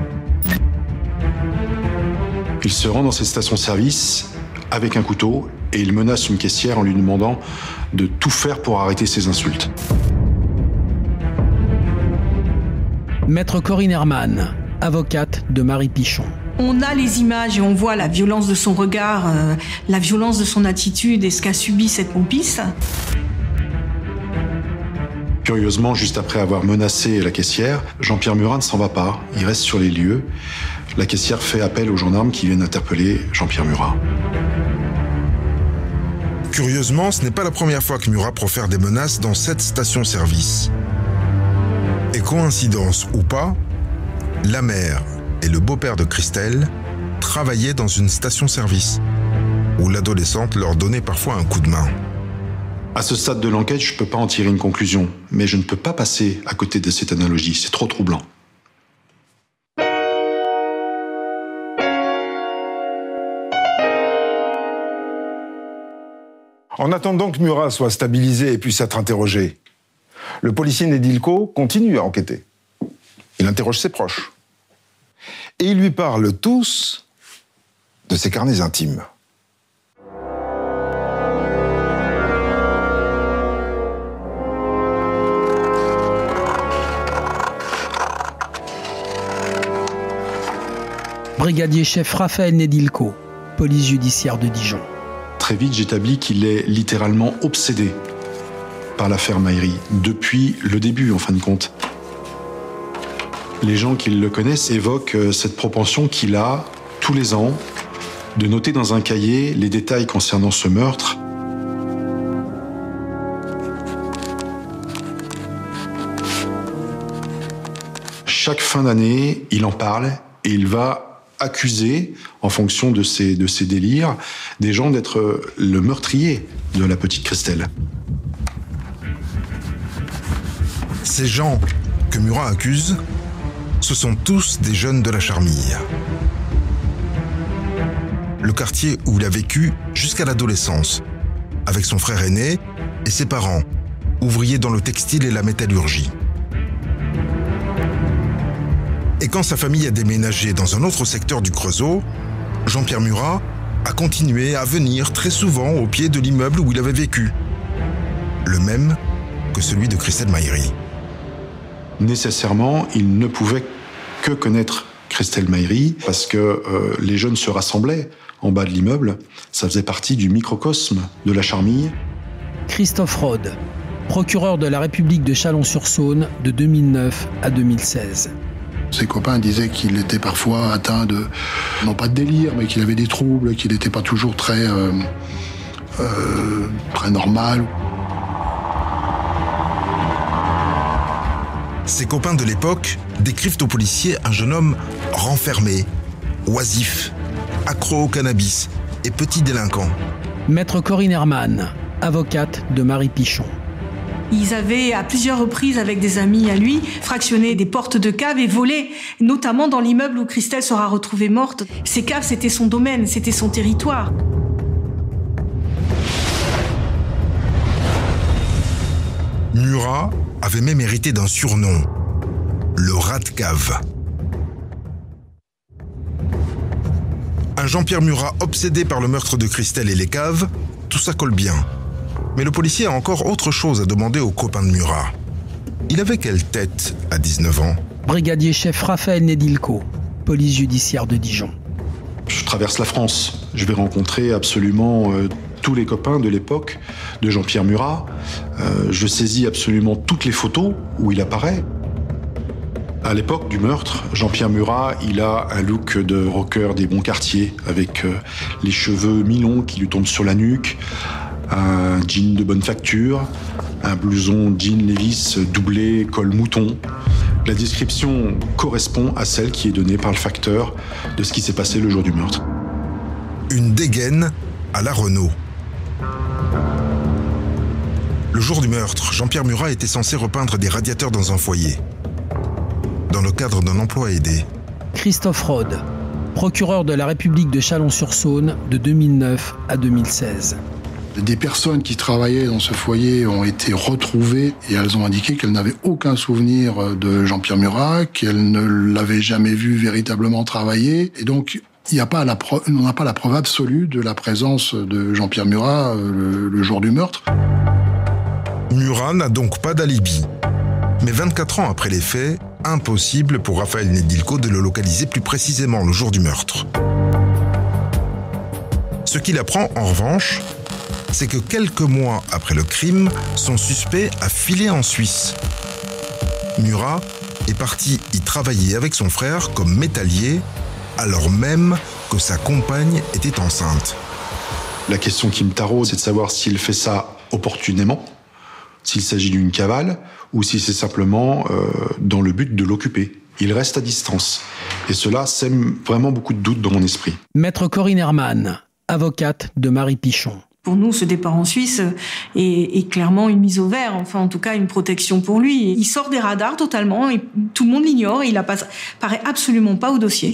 Il se rend dans cette station-service avec un couteau et il menace une caissière en lui demandant de tout faire pour arrêter ces insultes. Maître Corinne Herman, avocate de Marie Pichon. On a les images et on voit la violence de son regard, la violence de son attitude et ce qu'a subi cette pompiste. Curieusement, juste après avoir menacé la caissière, Jean-Pierre Murat ne s'en va pas. Il reste sur les lieux. La caissière fait appel aux gendarmes qui viennent interpeller Jean-Pierre Murat. Curieusement, ce n'est pas la première fois que Murat profère des menaces dans cette station-service. Et coïncidence ou pas, la mère et le beau-père de Christelle travaillaient dans une station-service, où l'adolescente leur donnait parfois un coup de main. À ce stade de l'enquête, je ne peux pas en tirer une conclusion, mais je ne peux pas passer à côté de cette analogie, c'est trop troublant. En attendant que Murat soit stabilisé et puisse être interrogé, le policier Nedilko continue à enquêter. Il interroge ses proches. Et ils lui parlent tous de ses carnets intimes. Brigadier chef Raphaël Nedilko, police judiciaire de Dijon. Très vite, j'établis qu'il est littéralement obsédé par l'affaire Maïri, depuis le début en fin de compte. Les gens qui le connaissent évoquent cette propension qu'il a, tous les ans, de noter dans un cahier les détails concernant ce meurtre. Chaque fin d'année, il en parle et il va accuser, en fonction de ses délires, des gens d'être le meurtrier de la petite Christelle. Ces gens que Murat accuse, ce sont tous des jeunes de la Charmille. Le quartier où il a vécu jusqu'à l'adolescence, avec son frère aîné et ses parents, ouvriers dans le textile et la métallurgie. Et quand sa famille a déménagé dans un autre secteur du Creusot, Jean-Pierre Murat a continué à venir très souvent au pied de l'immeuble où il avait vécu. Le même que celui de Christelle Maïri. Nécessairement, il ne pouvait que connaître Christelle Maïri parce que les jeunes se rassemblaient en bas de l'immeuble. Ça faisait partie du microcosme de la Charmille. Christophe Rode, procureur de la République de Chalon-sur-Saône de 2009 à 2016. Ses copains disaient qu'il était parfois atteint de, non pas de délire, mais qu'il avait des troubles, qu'il n'était pas toujours très normal. Ses copains de l'époque décrivent aux policiers un jeune homme renfermé, oisif, accro au cannabis et petit délinquant. Maître Corinne Herman, avocate de Marie Pichon. Ils avaient, à plusieurs reprises, avec des amis à lui, fractionné des portes de caves et volé, notamment dans l'immeuble où Christelle sera retrouvée morte. Ces caves, c'était son domaine, c'était son territoire. Murat avait même hérité d'un surnom, le rat de cave. Un Jean-Pierre Murat obsédé par le meurtre de Christelle et les caves, tout ça colle bien. Mais le policier a encore autre chose à demander aux copains de Murat. Il avait quelle tête à 19 ans ? Brigadier-chef Raphaël Nedilko, police judiciaire de Dijon. Je traverse la France. Je vais rencontrer absolument tous les copains de l'époque de Jean-Pierre Murat. Je saisis absolument toutes les photos où il apparaît. À l'époque du meurtre, Jean-Pierre Murat, il a un look de rocker des bons quartiers, avec les cheveux mi-longs qui lui tombent sur la nuque, un jean de bonne facture, un blouson jean Levi's doublé col mouton. La description correspond à celle qui est donnée par le facteur de ce qui s'est passé le jour du meurtre. Une dégaine à la Renault. Le jour du meurtre, Jean-Pierre Murat était censé repeindre des radiateurs dans un foyer, dans le cadre d'un emploi aidé. Christophe Rode, procureur de la République de Chalon-sur-Saône de 2009 à 2016. Des personnes qui travaillaient dans ce foyer ont été retrouvées et elles ont indiqué qu'elles n'avaient aucun souvenir de Jean-Pierre Murat, qu'elles ne l'avaient jamais vu véritablement travailler. Et donc, on n'a pas la preuve absolue de la présence de Jean-Pierre Murat le jour du meurtre. Murat n'a donc pas d'alibi. Mais 24 ans après les faits, impossible pour Raphaël Nedilko de le localiser plus précisément le jour du meurtre. Ce qu'il apprend, en revanche, c'est que quelques mois après le crime, son suspect a filé en Suisse. Murat est parti y travailler avec son frère comme métallier, alors même que sa compagne était enceinte. La question qui me taraude, c'est de savoir s'il fait ça opportunément, s'il s'agit d'une cavale, ou si c'est simplement dans le but de l'occuper. Il reste à distance. Et cela sème vraiment beaucoup de doutes dans mon esprit. Maître Corinne Herman, avocate de Marie Pichon. Pour nous, ce départ en Suisse est clairement une mise au vert, enfin en tout cas une protection pour lui. Il sort des radars totalement, et tout le monde l'ignore, et il paraît absolument pas au dossier.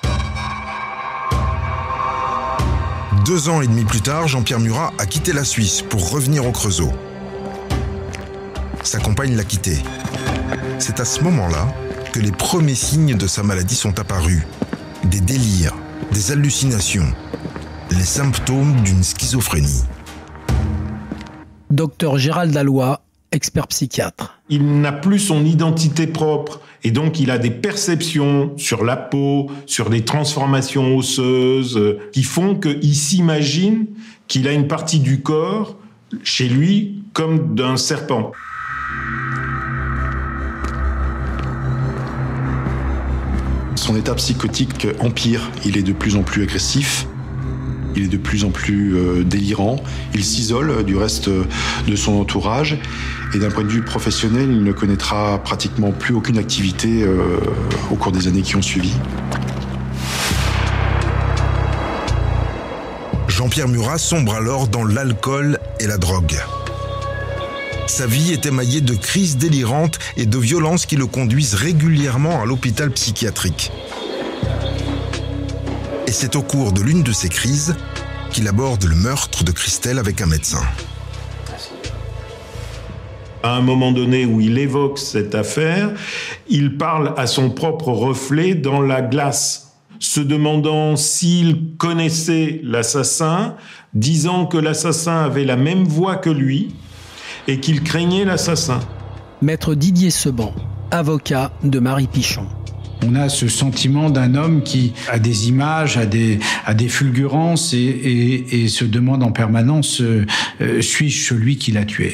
2 ans et demi plus tard, Jean-Pierre Murat a quitté la Suisse pour revenir au Creusot. Sa compagne l'a quitté. C'est à ce moment-là que les premiers signes de sa maladie sont apparus. Des délires, des hallucinations, les symptômes d'une schizophrénie. Docteur Gérald Dalloy, expert psychiatre. Il n'a plus son identité propre et donc il a des perceptions sur la peau, sur des transformations osseuses qui font qu'il s'imagine qu'il a une partie du corps chez lui comme d'un serpent. Son état psychotique empire, il est de plus en plus agressif, il est de plus en plus délirant, il s'isole du reste de son entourage et d'un point de vue professionnel, il ne connaîtra pratiquement plus aucune activité au cours des années qui ont suivi. Jean-Pierre Murat sombre alors dans l'alcool et la drogue. Sa vie est émaillée de crises délirantes et de violences qui le conduisent régulièrement à l'hôpital psychiatrique. Et c'est au cours de l'une de ces crises qu'il aborde le meurtre de Christelle avec un médecin. À un moment donné où il évoque cette affaire, il parle à son propre reflet dans la glace, se demandant s'il connaissait l'assassin, disant que l'assassin avait la même voix que lui et qu'il craignait l'assassin. Maître Didier Seban, avocat de Marie Pichon. On a ce sentiment d'un homme qui a des images, a des fulgurances et se demande en permanence suis-je celui qui l'a tué ?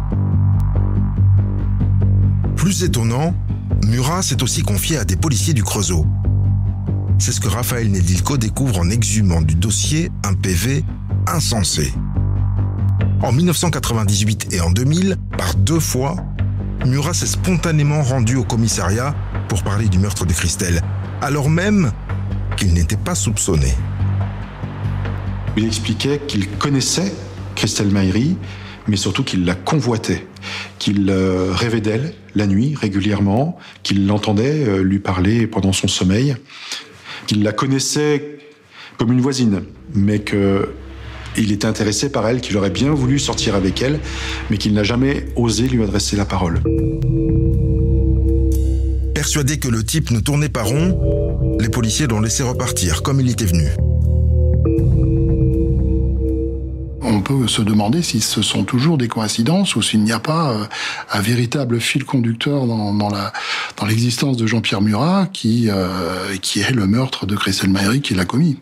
Plus étonnant, Murat s'est aussi confié à des policiers du Creusot. C'est ce que Raphaël Nedilko découvre en exhumant du dossier un PV insensé. En 1998 et en 2000, par 2 fois, Murat s'est spontanément rendu au commissariat pour parler du meurtre de Christelle, alors même qu'il n'était pas soupçonné. Il expliquait qu'il connaissait Christelle Maïri, mais surtout qu'il la convoitait, qu'il rêvait d'elle la nuit régulièrement, qu'il l'entendait lui parler pendant son sommeil, qu'il la connaissait comme une voisine, mais qu'il était intéressé par elle, qu'il aurait bien voulu sortir avec elle, mais qu'il n'a jamais osé lui adresser la parole. Persuadé que le type ne tournait pas rond, les policiers l'ont laissé repartir comme il était venu. On peut se demander si ce sont toujours des coïncidences ou s'il n'y a pas un véritable fil conducteur dans l'existence de Jean-Pierre Murat qui est le meurtre de Christelle Maïri qu'il a commis.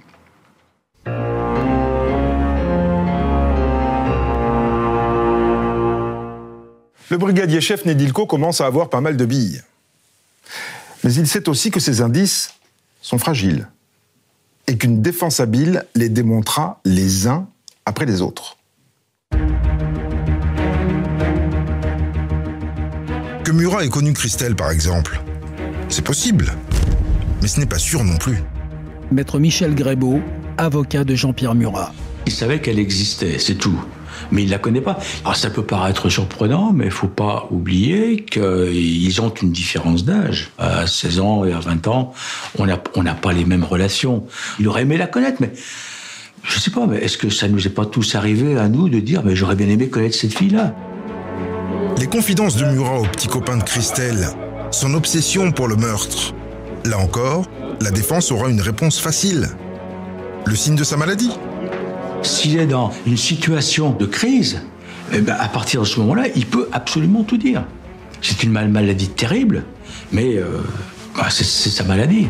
Le brigadier chef Nedilko commence à avoir pas mal de billes. Mais il sait aussi que ces indices sont fragiles et qu'une défense habile les démontera les uns après les autres. Que Murat ait connu Christelle, par exemple, c'est possible, mais ce n'est pas sûr non plus. Maître Michel Grébeau, avocat de Jean-Pierre Murat. Il savait qu'elle existait, c'est tout. Mais il ne la connaît pas. Alors ça peut paraître surprenant, mais il ne faut pas oublier qu'ils ont une différence d'âge. À 16 ans et à 20 ans, on n'a pas les mêmes relations. Il aurait aimé la connaître, mais je ne sais pas, mais est-ce que ça ne nous est pas tous arrivé à nous de dire mais j'aurais bien aimé connaître cette fille-là ? Les confidences de Murat au petit copain de Christelle, son obsession pour le meurtre. Là encore, la défense aura une réponse facile. Le signe de sa maladie. S'il est dans une situation de crise, eh ben à partir de ce moment-là, il peut absolument tout dire. C'est une maladie terrible, mais c'est sa maladie.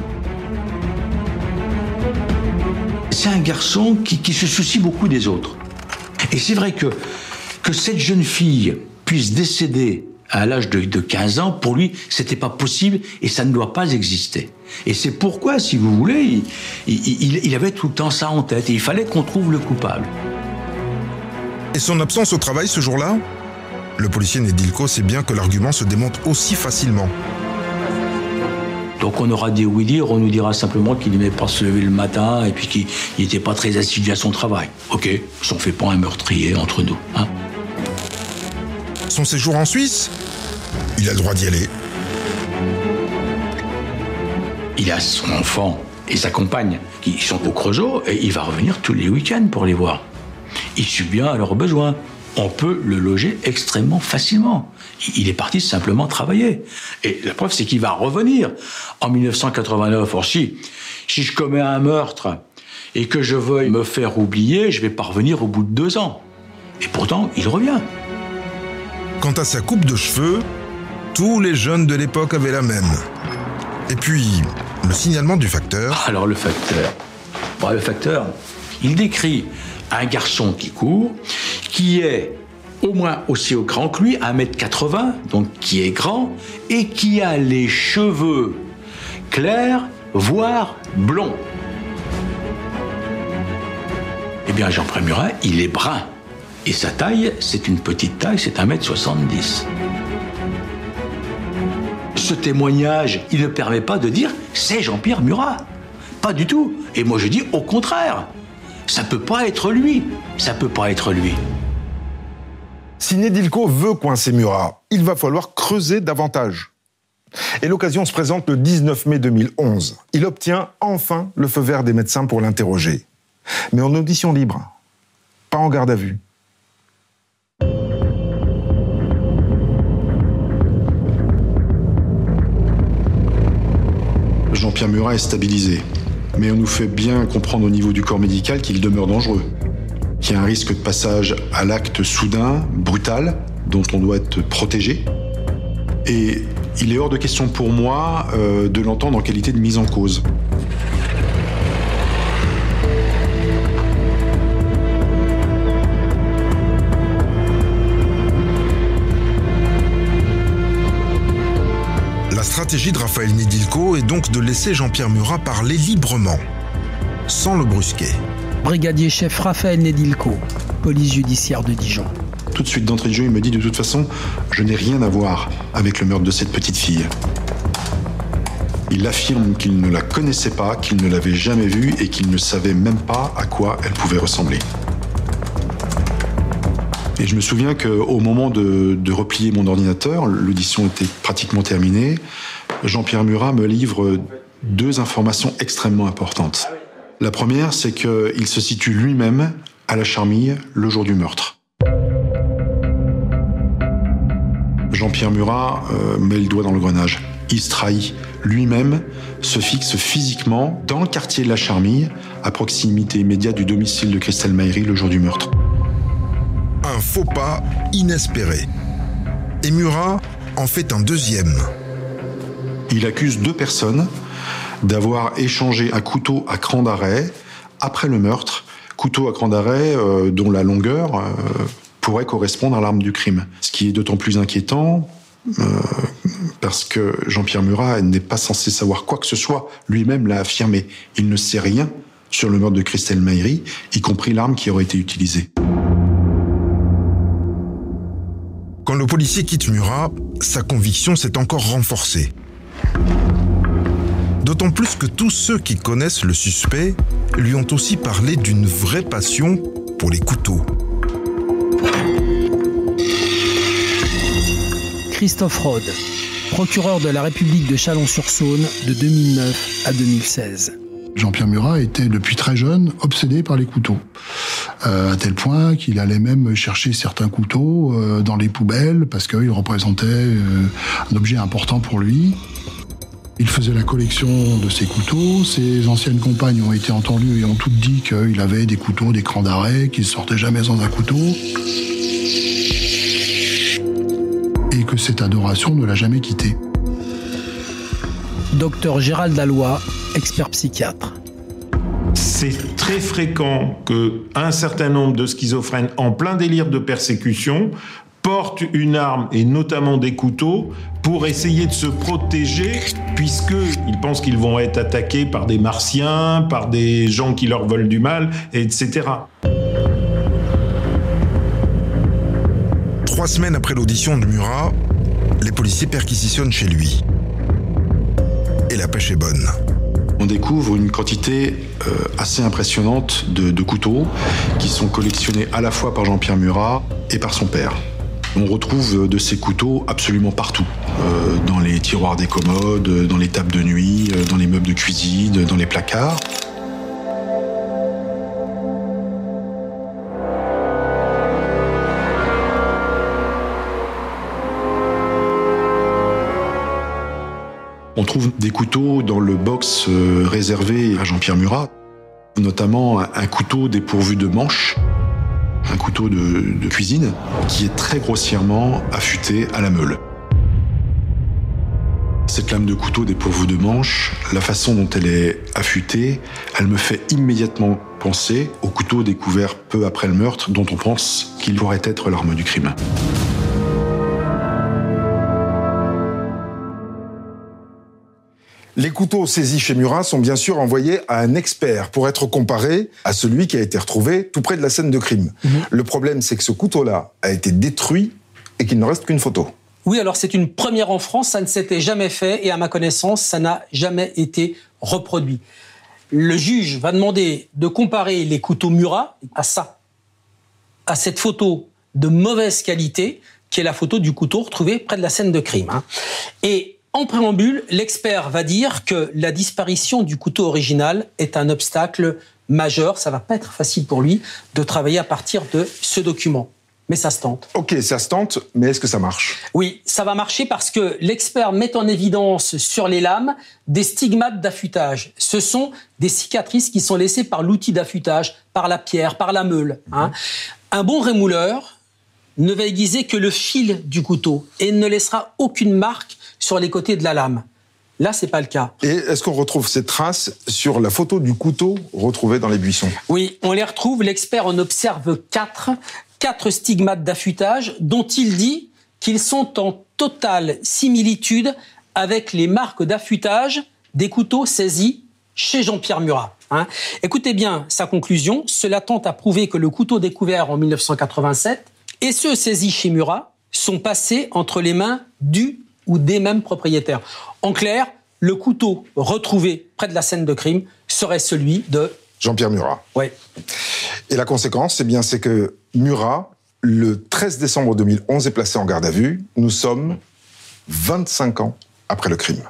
C'est un garçon qui se soucie beaucoup des autres. Et c'est vrai que cette jeune fille puisse décéder à l'âge de 15 ans, pour lui, c'était pas possible et ça ne doit pas exister. Et c'est pourquoi, si vous voulez, il avait tout le temps ça en tête et il fallait qu'on trouve le coupable. Et son absence au travail ce jour-là ? Le policier Nedilko sait bien que l'argument se démonte aussi facilement. Donc on aura des oui-dire, on nous dira simplement qu'il n'aimait pas se lever le matin et puis qu'il n'était pas très assidu à son travail. Ok, ça ne fait pas un meurtrier entre nous, hein. Son séjour en Suisse ? Il a le droit d'y aller. Il a son enfant et sa compagne qui sont au Creusot et il va revenir tous les week-ends pour les voir. Il subvient à leurs besoins. On peut le loger extrêmement facilement. Il est parti simplement travailler. Et la preuve, c'est qu'il va revenir en 1989. Or, si je commets un meurtre et que je veuille me faire oublier, je vais pas revenir au bout de 2 ans. Et pourtant, il revient. Quant à sa coupe de cheveux, tous les jeunes de l'époque avaient la même. Et puis, le signalement du facteur... Alors le facteur, il décrit un garçon qui court, qui est au moins aussi grand que lui, 1m80, donc qui est grand, et qui a les cheveux clairs, voire blonds. Eh bien, Jean-Pierre Murat, il est brun. Et sa taille, c'est une petite taille, c'est 1m70. Ce témoignage, il ne permet pas de dire « c'est Jean-Pierre Murat ». Pas du tout. Et moi je dis au contraire. Ça peut pas être lui. Ça peut pas être lui. Si Nedilko veut coincer Murat, il va falloir creuser davantage. Et l'occasion se présente le 19 mai 2011. Il obtient enfin le feu vert des médecins pour l'interroger. Mais en audition libre, pas en garde à vue. Jean-Pierre Murat est stabilisé. Mais on nous fait bien comprendre au niveau du corps médical qu'il demeure dangereux. Qu'il y a un risque de passage à l'acte soudain, brutal, dont on doit être protégé. Et il est hors de question pour moi de l'entendre en qualité de mise en cause. La stratégie de Raphaël Nedilko est donc de laisser Jean-Pierre Murat parler librement, sans le brusquer. Brigadier chef Raphaël Nedilko, police judiciaire de Dijon. Tout de suite d'entrée de jeu, il me dit de toute façon, je n'ai rien à voir avec le meurtre de cette petite fille. Il affirme qu'il ne la connaissait pas, qu'il ne l'avait jamais vue et qu'il ne savait même pas à quoi elle pouvait ressembler. Et je me souviens qu'au moment de replier mon ordinateur, l'audition était pratiquement terminée, Jean-Pierre Murat me livre 2 informations extrêmement importantes. La première, c'est qu'il se situe lui-même à la Charmille le jour du meurtre. Jean-Pierre Murat met le doigt dans le grenage. Il se trahit. Lui-même se fixe physiquement dans le quartier de la Charmille, à proximité immédiate du domicile de Christelle Maïri le jour du meurtre. Un faux pas inespéré. Et Murat en fait un deuxième. Il accuse 2 personnes d'avoir échangé un couteau à cran d'arrêt après le meurtre, couteau à cran d'arrêt dont la longueur pourrait correspondre à l'arme du crime. Ce qui est d'autant plus inquiétant parce que Jean-Pierre Murat n'est pas censé savoir quoi que ce soit, lui-même l'a affirmé. Il ne sait rien sur le meurtre de Christelle Maïri, y compris l'arme qui aurait été utilisée. Quand le policier quitte Murat, sa conviction s'est encore renforcée. D'autant plus que tous ceux qui connaissent le suspect lui ont aussi parlé d'une vraie passion pour les couteaux. Christophe Rode, procureur de la République de Chalon-sur-Saône de 2009 à 2016. Jean-Pierre Murat était depuis très jeune obsédé par les couteaux, à tel point qu'il allait même chercher certains couteaux dans les poubelles parce qu'ils représentaient un objet important pour lui. Il faisait la collection de ses couteaux. Ses anciennes compagnes ont été entendues et ont toutes dit qu'il avait des couteaux, des crans d'arrêt, qu'il ne sortait jamais sans un couteau. Et que cette adoration ne l'a jamais quitté. Docteur Gérald Dalloy, expert psychiatre. C'est très fréquent qu'un certain nombre de schizophrènes en plein délire de persécution portent une arme, et notamment des couteaux, pour essayer de se protéger, puisqu'ils pensent qu'ils vont être attaqués par des martiens, par des gens qui leur veulent du mal, etc. 3 semaines après l'audition de Murat, les policiers perquisitionnent chez lui. Et la pêche est bonne. On découvre une quantité assez impressionnante de couteaux qui sont collectionnés à la fois par Jean-Pierre Murat et par son père. On retrouve de ces couteaux absolument partout, dans les tiroirs des commodes, dans les tables de nuit, dans les meubles de cuisine, dans les placards. On trouve des couteaux dans le box réservé à Jean-Pierre Murat, notamment un couteau dépourvu de manche, un couteau de cuisine qui est très grossièrement affûté à la meule. Cette lame de couteau dépourvue de manche, la façon dont elle est affûtée, elle me fait immédiatement penser au couteau découvert peu après le meurtre, dont on pense qu'il pourrait être l'arme du crime. Les couteaux saisis chez Murat sont bien sûr envoyés à un expert pour être comparés à celui qui a été retrouvé tout près de la scène de crime. Le problème, c'est que ce couteau-là a été détruit et qu'il ne reste qu'une photo. Oui, alors c'est une première en France, ça ne s'était jamais fait et à ma connaissance, ça n'a jamais été reproduit. le juge va demander de comparer les couteaux Murat à ça, à cette photo de mauvaise qualité, qui est la photo du couteau retrouvé près de la scène de crime. Et en préambule, l'expert va dire que la disparition du couteau original est un obstacle majeur. Ça va pas être facile pour lui de travailler à partir de ce document. Mais ça se tente. Ok, ça se tente, mais est-ce que ça marche? Oui, ça va marcher parce que l'expert met en évidence sur les lames des stigmates d'affûtage. Ce sont des cicatrices qui sont laissées par l'outil d'affûtage, par la pierre, par la meule. Un bon rémouleur ne va aiguiser que le fil du couteau et ne laissera aucune marque sur les côtés de la lame. Là, c'est pas le cas. Et est-ce qu'on retrouve ces traces sur la photo du couteau retrouvé dans les buissons? Oui, on les retrouve. L'expert en observe 4 stigmates d'affûtage dont il dit qu'ils sont en totale similitude avec les marques d'affûtage des couteaux saisis chez Jean-Pierre Murat. Écoutez bien sa conclusion. Cela tente à prouver que le couteau découvert en 1987 et ceux saisis chez Murat sont passés entre les mains du ou des mêmes propriétaires. En clair, le couteau retrouvé près de la scène de crime serait celui de Jean-Pierre Murat. Oui. Et la conséquence, c'est que Murat, le 13 décembre 2011, est placé en garde à vue. Nous sommes 25 ans après le crime.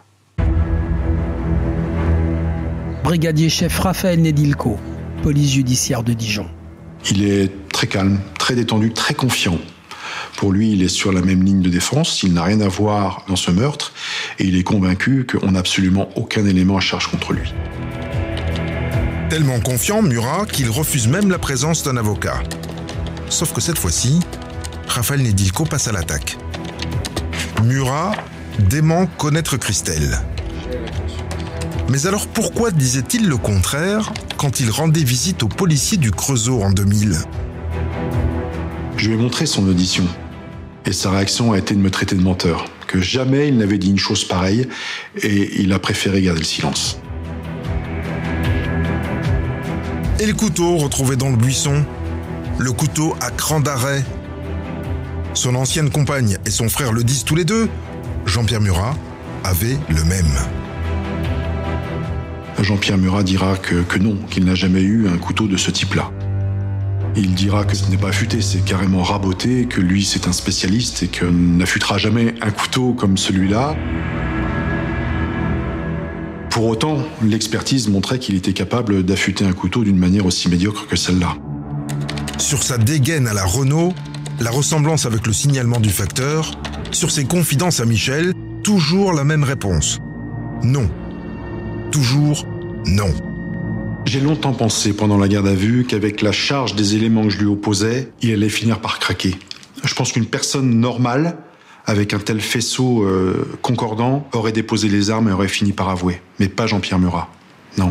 Brigadier-chef Raphaël Nedilko, police judiciaire de Dijon. Il est très calme, très détendu, très confiant. Pour lui, il est sur la même ligne de défense, il n'a rien à voir dans ce meurtre, et il est convaincu qu'on n'a absolument aucun élément à charge contre lui. Tellement confiant, Murat, qu'il refuse même la présence d'un avocat. Sauf que cette fois-ci, Raphaël Nedilko passe à l'attaque. Murat dément connaître Christelle. Mais alors pourquoi disait-il le contraire quand il rendait visite aux policiers du Creusot en 2000 ? Je lui ai montré son audition. Et sa réaction a été de me traiter de menteur. Que jamais il n'avait dit une chose pareille, et il a préféré garder le silence. Et le couteau retrouvé dans le buisson ? Le couteau à cran d'arrêt. Son ancienne compagne et son frère le disent tous les deux. Jean-Pierre Murat avait le même. Jean-Pierre Murat dira que non, qu'il n'a jamais eu un couteau de ce type-là. Il dira que ce n'est pas affûté, c'est carrément raboté, que lui c'est un spécialiste et qu'on n'affûtera jamais un couteau comme celui-là. Pour autant, l'expertise montrait qu'il était capable d'affûter un couteau d'une manière aussi médiocre que celle-là. Sur sa dégaine à la Renault, la ressemblance avec le signalement du facteur, sur ses confidences à Michel, toujours la même réponse. Non. Toujours non. J'ai longtemps pensé pendant la garde à vue qu'avec la charge des éléments que je lui opposais, il allait finir par craquer. Je pense qu'une personne normale, avec un tel faisceau concordant, aurait déposé les armes et aurait fini par avouer. Mais pas Jean-Pierre Murat. Non.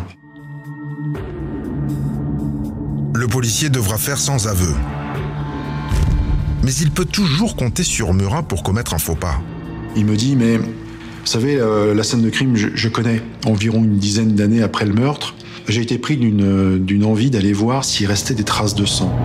Le policier devra faire sans aveu. Mais il peut toujours compter sur Murat pour commettre un faux pas. Il me dit, mais vous savez, la scène de crime, je connais. Environ une dizaine d'années après le meurtre, j'ai été pris d'une envie d'aller voir s'il restait des traces de sang.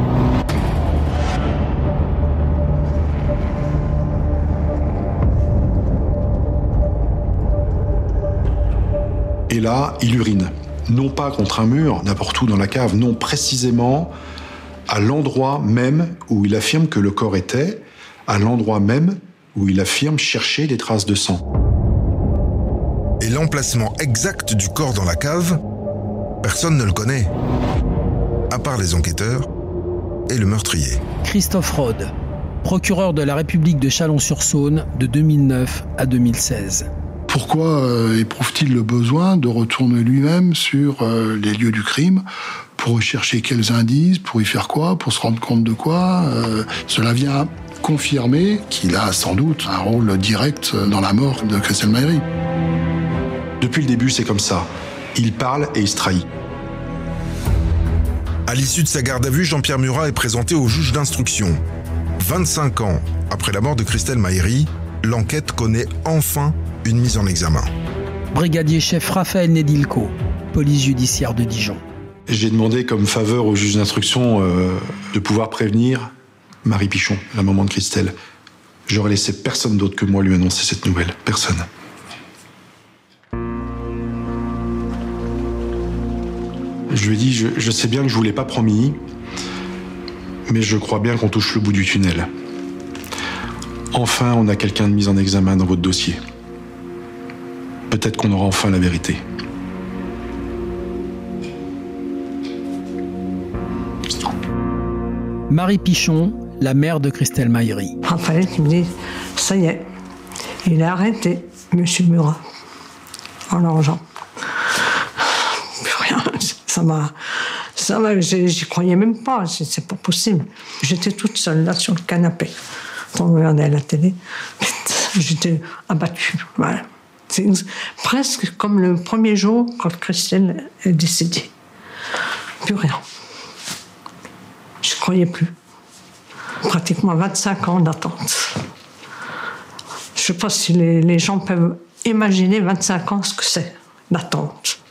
Et là, il urine. Non pas contre un mur, n'importe où dans la cave, non, précisément à l'endroit même où il affirme que le corps était, à l'endroit même où il affirme chercher des traces de sang. Et l'emplacement exact du corps dans la cave, personne ne le connaît, à part les enquêteurs et le meurtrier. Christophe Rode, procureur de la République de Chalon-sur-Saône de 2009 à 2016. Pourquoi éprouve-t-il le besoin de retourner lui-même sur les lieux du crime pour rechercher quels indices, pour y faire quoi, pour se rendre compte de quoi Cela vient confirmer qu'il a sans doute un rôle direct dans la mort de Christelle Maïri. Depuis le début, c'est comme ça. Il parle et il se trahit. À l'issue de sa garde à vue, Jean-Pierre Murat est présenté au juge d'instruction. 25 ans après la mort de Christelle Maïri, l'enquête connaît enfin une mise en examen. Brigadier-chef Raphaël Nedilko, police judiciaire de Dijon. J'ai demandé comme faveur au juge d'instruction de pouvoir prévenir Marie Pichon, la maman de Christelle. J'aurais laissé personne d'autre que moi lui annoncer cette nouvelle. Personne. Je lui ai dit, je sais bien que je vous l'ai pas promis, mais je crois bien qu'on touche le bout du tunnel. Enfin, on a quelqu'un de mis en examen dans votre dossier. Peut-être qu'on aura enfin la vérité. Marie Pichon, la mère de Christelle Maïri. Raphaël qui me dit, ça y est, il a arrêté, Monsieur Murat, en l'argent. Plus rien, j'y croyais même pas, c'est pas possible. J'étais toute seule là sur le canapé. On regardait la télé, j'étais abattue. Voilà. C'est presque comme le premier jour quand Christelle est décédée. Plus rien. Je ne croyais plus. Pratiquement 25 ans d'attente. Je ne sais pas si les gens peuvent imaginer 25 ans ce que c'est, d'attente.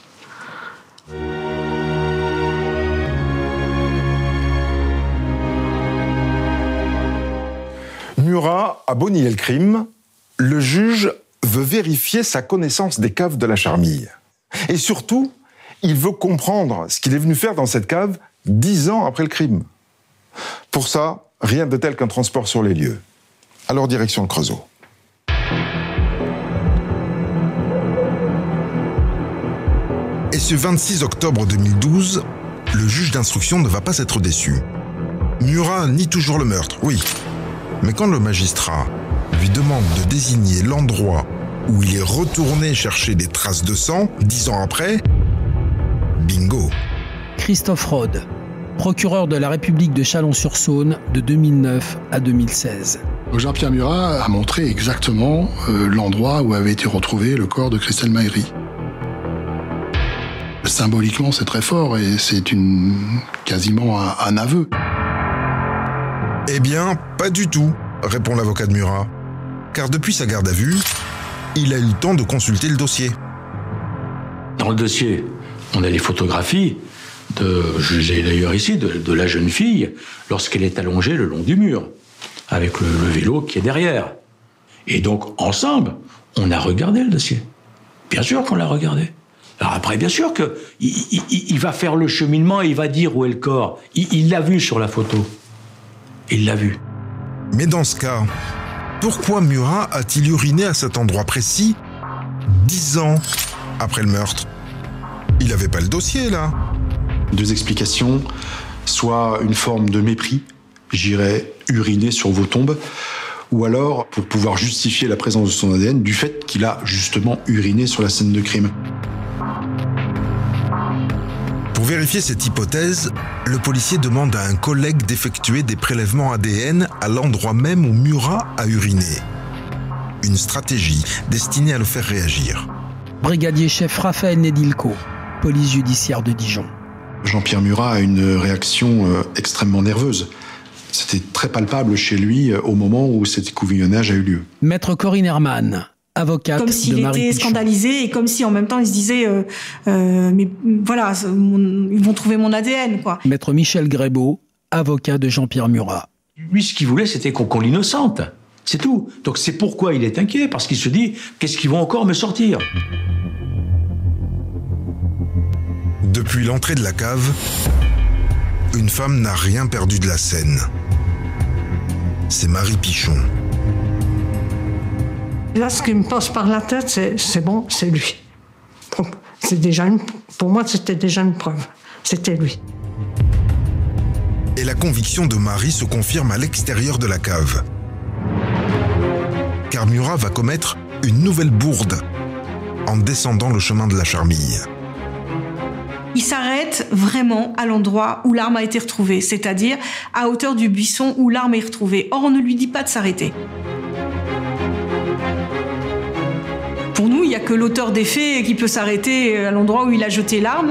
Murat a beau nier le crime, le juge veut vérifier sa connaissance des caves de la Charmille. Et surtout, il veut comprendre ce qu'il est venu faire dans cette cave 10 ans après le crime. Pour ça, rien de tel qu'un transport sur les lieux. Alors direction le Creusot. Et ce 26 octobre 2012, le juge d'instruction ne va pas être déçu. Murat nie toujours le meurtre, oui. Mais quand le magistrat lui demande de désigner l'endroit où il est retourné chercher des traces de sang 10 ans après, bingo. Christophe Rode, procureur de la République de Chalon-sur-Saône de 2009 à 2016. Jean-Pierre Murat a montré exactement l'endroit où avait été retrouvé le corps de Christelle Maïri. Symboliquement, c'est très fort et c'est quasiment un aveu. Eh bien, pas du tout, répond l'avocat de Murat. Car depuis sa garde à vue, il a eu le temps de consulter le dossier. Dans le dossier, on a les photographies je l'ai d'ailleurs ici, de la jeune fille lorsqu'elle est allongée le long du mur, avec le vélo qui est derrière. Et donc, ensemble, on a regardé le dossier. Bien sûr qu'on l'a regardé. Alors après, bien sûr qu'il va faire le cheminement et il va dire où est le corps. Il l'a vu sur la photo. Il l'a vu. Mais dans ce cas, pourquoi Murat a-t-il uriné à cet endroit précis 10 ans après le meurtre? Il n'avait pas le dossier, là. 2 explications. Soit une forme de mépris, j'irais uriner sur vos tombes, ou alors pour pouvoir justifier la présence de son ADN du fait qu'il a justement uriné sur la scène de crime. Pour vérifier cette hypothèse, le policier demande à un collègue d'effectuer des prélèvements ADN à l'endroit même où Murat a uriné. Une stratégie destinée à le faire réagir. Brigadier-chef Raphaël Nedilko, police judiciaire de Dijon. Jean-Pierre Murat a une réaction extrêmement nerveuse. C'était très palpable chez lui au moment où cet écouvillonnage a eu lieu. Maître Corinne Herman, avocate comme s'il de Marie était Pichon. scandalisé et comme si en même temps il se disait mais voilà, ils vont trouver mon ADN, quoi. Maître Michel Grébeau, avocat de Jean-Pierre Murat. Lui, ce qu'il voulait, c'était qu'on l'innocente. C'est tout. Donc c'est pourquoi il est inquiet, parce qu'il se dit, qu'est-ce qu'ils vont encore me sortir ? Depuis l'entrée de la cave, une femme n'a rien perdu de la scène. C'est Marie Pichon. Là, ce qui me passe par la tête, c'est bon, c'est lui. Pour moi, c'était déjà une preuve. C'était lui. Et la conviction de Marie se confirme à l'extérieur de la cave. Car Murat va commettre une nouvelle bourde en descendant le chemin de la Charmille. Il s'arrête vraiment à l'endroit où l'arme a été retrouvée, c'est-à-dire à hauteur du buisson où l'arme est retrouvée. Or, on ne lui dit pas de s'arrêter. Pour nous, il n'y a que l'auteur des faits qui peut s'arrêter à l'endroit où il a jeté l'arme.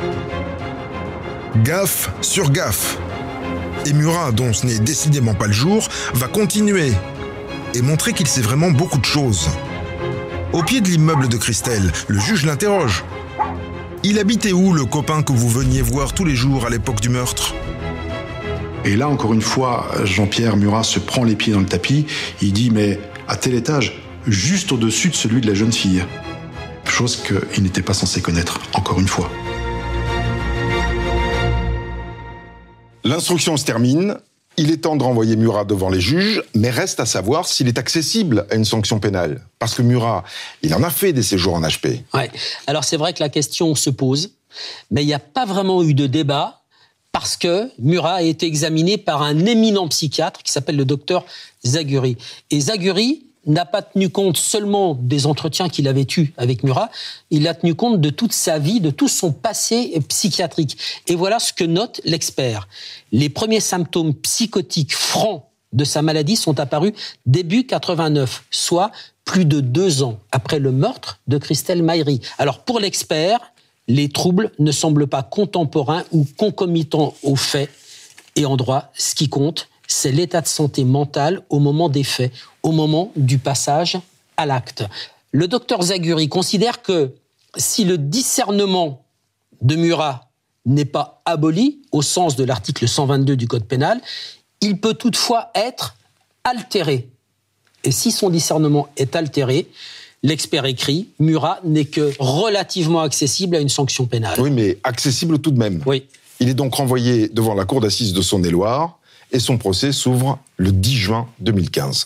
Gaffe sur gaffe. Et Murat, dont ce n'est décidément pas le jour, va continuer et montrer qu'il sait vraiment beaucoup de choses. Au pied de l'immeuble de Christelle, le juge l'interroge. Il habitait où, le copain que vous veniez voir tous les jours à l'époque du meurtre ? Et là, encore une fois, Jean-Pierre Murat se prend les pieds dans le tapis. Il dit, mais à tel étage, juste au-dessus de celui de la jeune fille. Chose qu'il n'était pas censé connaître, encore une fois. L'instruction se termine. Il est temps de renvoyer Murat devant les juges, mais reste à savoir s'il est accessible à une sanction pénale. Parce que Murat, il en a fait des séjours en HP. Ouais. Alors c'est vrai que la question se pose, mais il n'y a pas vraiment eu de débat parce que Murat a été examiné par un éminent psychiatre qui s'appelle le docteur Zaguri. Et Zaguri n'a pas tenu compte seulement des entretiens qu'il avait eus avec Murat, il a tenu compte de toute sa vie, de tout son passé psychiatrique. Et voilà ce que note l'expert. Les premiers symptômes psychotiques francs de sa maladie sont apparus début 89, soit plus de 2 ans après le meurtre de Christelle Maïri. Alors pour l'expert, les troubles ne semblent pas contemporains ou concomitants aux faits. Et en droit, ce qui compte, c'est l'état de santé mentale au moment des faits, au moment du passage à l'acte. Le docteur Zaguri considère que si le discernement de Murat n'est pas aboli, au sens de l'article 122 du Code pénal, il peut toutefois être altéré. Et si son discernement est altéré, l'expert écrit, Murat n'est que relativement accessible à une sanction pénale. Oui, mais accessible tout de même. Oui. Il est donc renvoyé devant la cour d'assises de Saône-et-Loire et son procès s'ouvre le 10 juin 2015.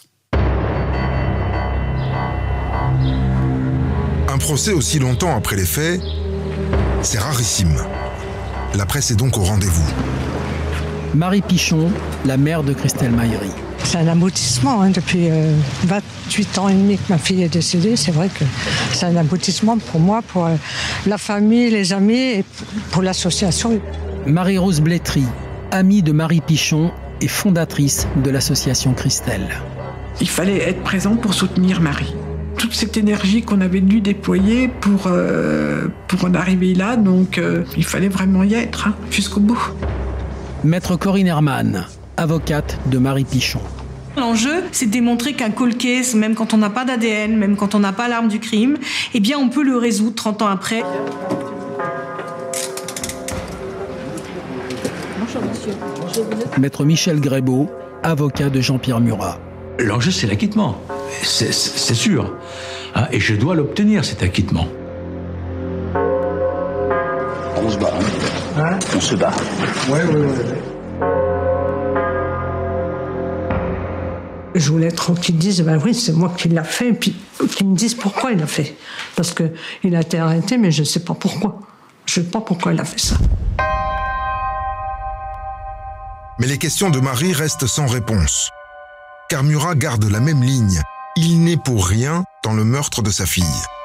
Un procès aussi longtemps après les faits, c'est rarissime. La presse est donc au rendez-vous. Marie Pichon, la mère de Christelle Maïri. C'est un aboutissement. Depuis 28 ans et demi que ma fille est décédée, c'est vrai que c'est un aboutissement pour moi, pour la famille, les amis et pour l'association. Marie-Rose Blétry, amie de Marie Pichon et fondatrice de l'association Christelle. Il fallait être présent pour soutenir Marie. Toute cette énergie qu'on avait dû déployer pour en arriver là, donc il fallait vraiment y être, jusqu'au bout. Maître Corinne Herman, avocate de Marie Pichon. L'enjeu, c'est de démontrer qu'un cold case, même quand on n'a pas d'ADN, même quand on n'a pas l'arme du crime, eh bien on peut le résoudre 30 ans après. Maître Michel Grébeau, avocat de Jean-Pierre Murat. L'enjeu, c'est l'acquittement, c'est sûr. Et je dois l'obtenir, cet acquittement. On se bat. On se bat. Ouais. Je voulais trop qu'ils disent, oui, c'est moi qui l'a fait, et puis qu'ils me disent pourquoi il l'a fait. Parce qu'il a été arrêté, mais je ne sais pas pourquoi. Je ne sais pas pourquoi il a fait ça. Mais les questions de Marie restent sans réponse. Car Murat garde la même ligne. Il n'est pour rien dans le meurtre de sa fille.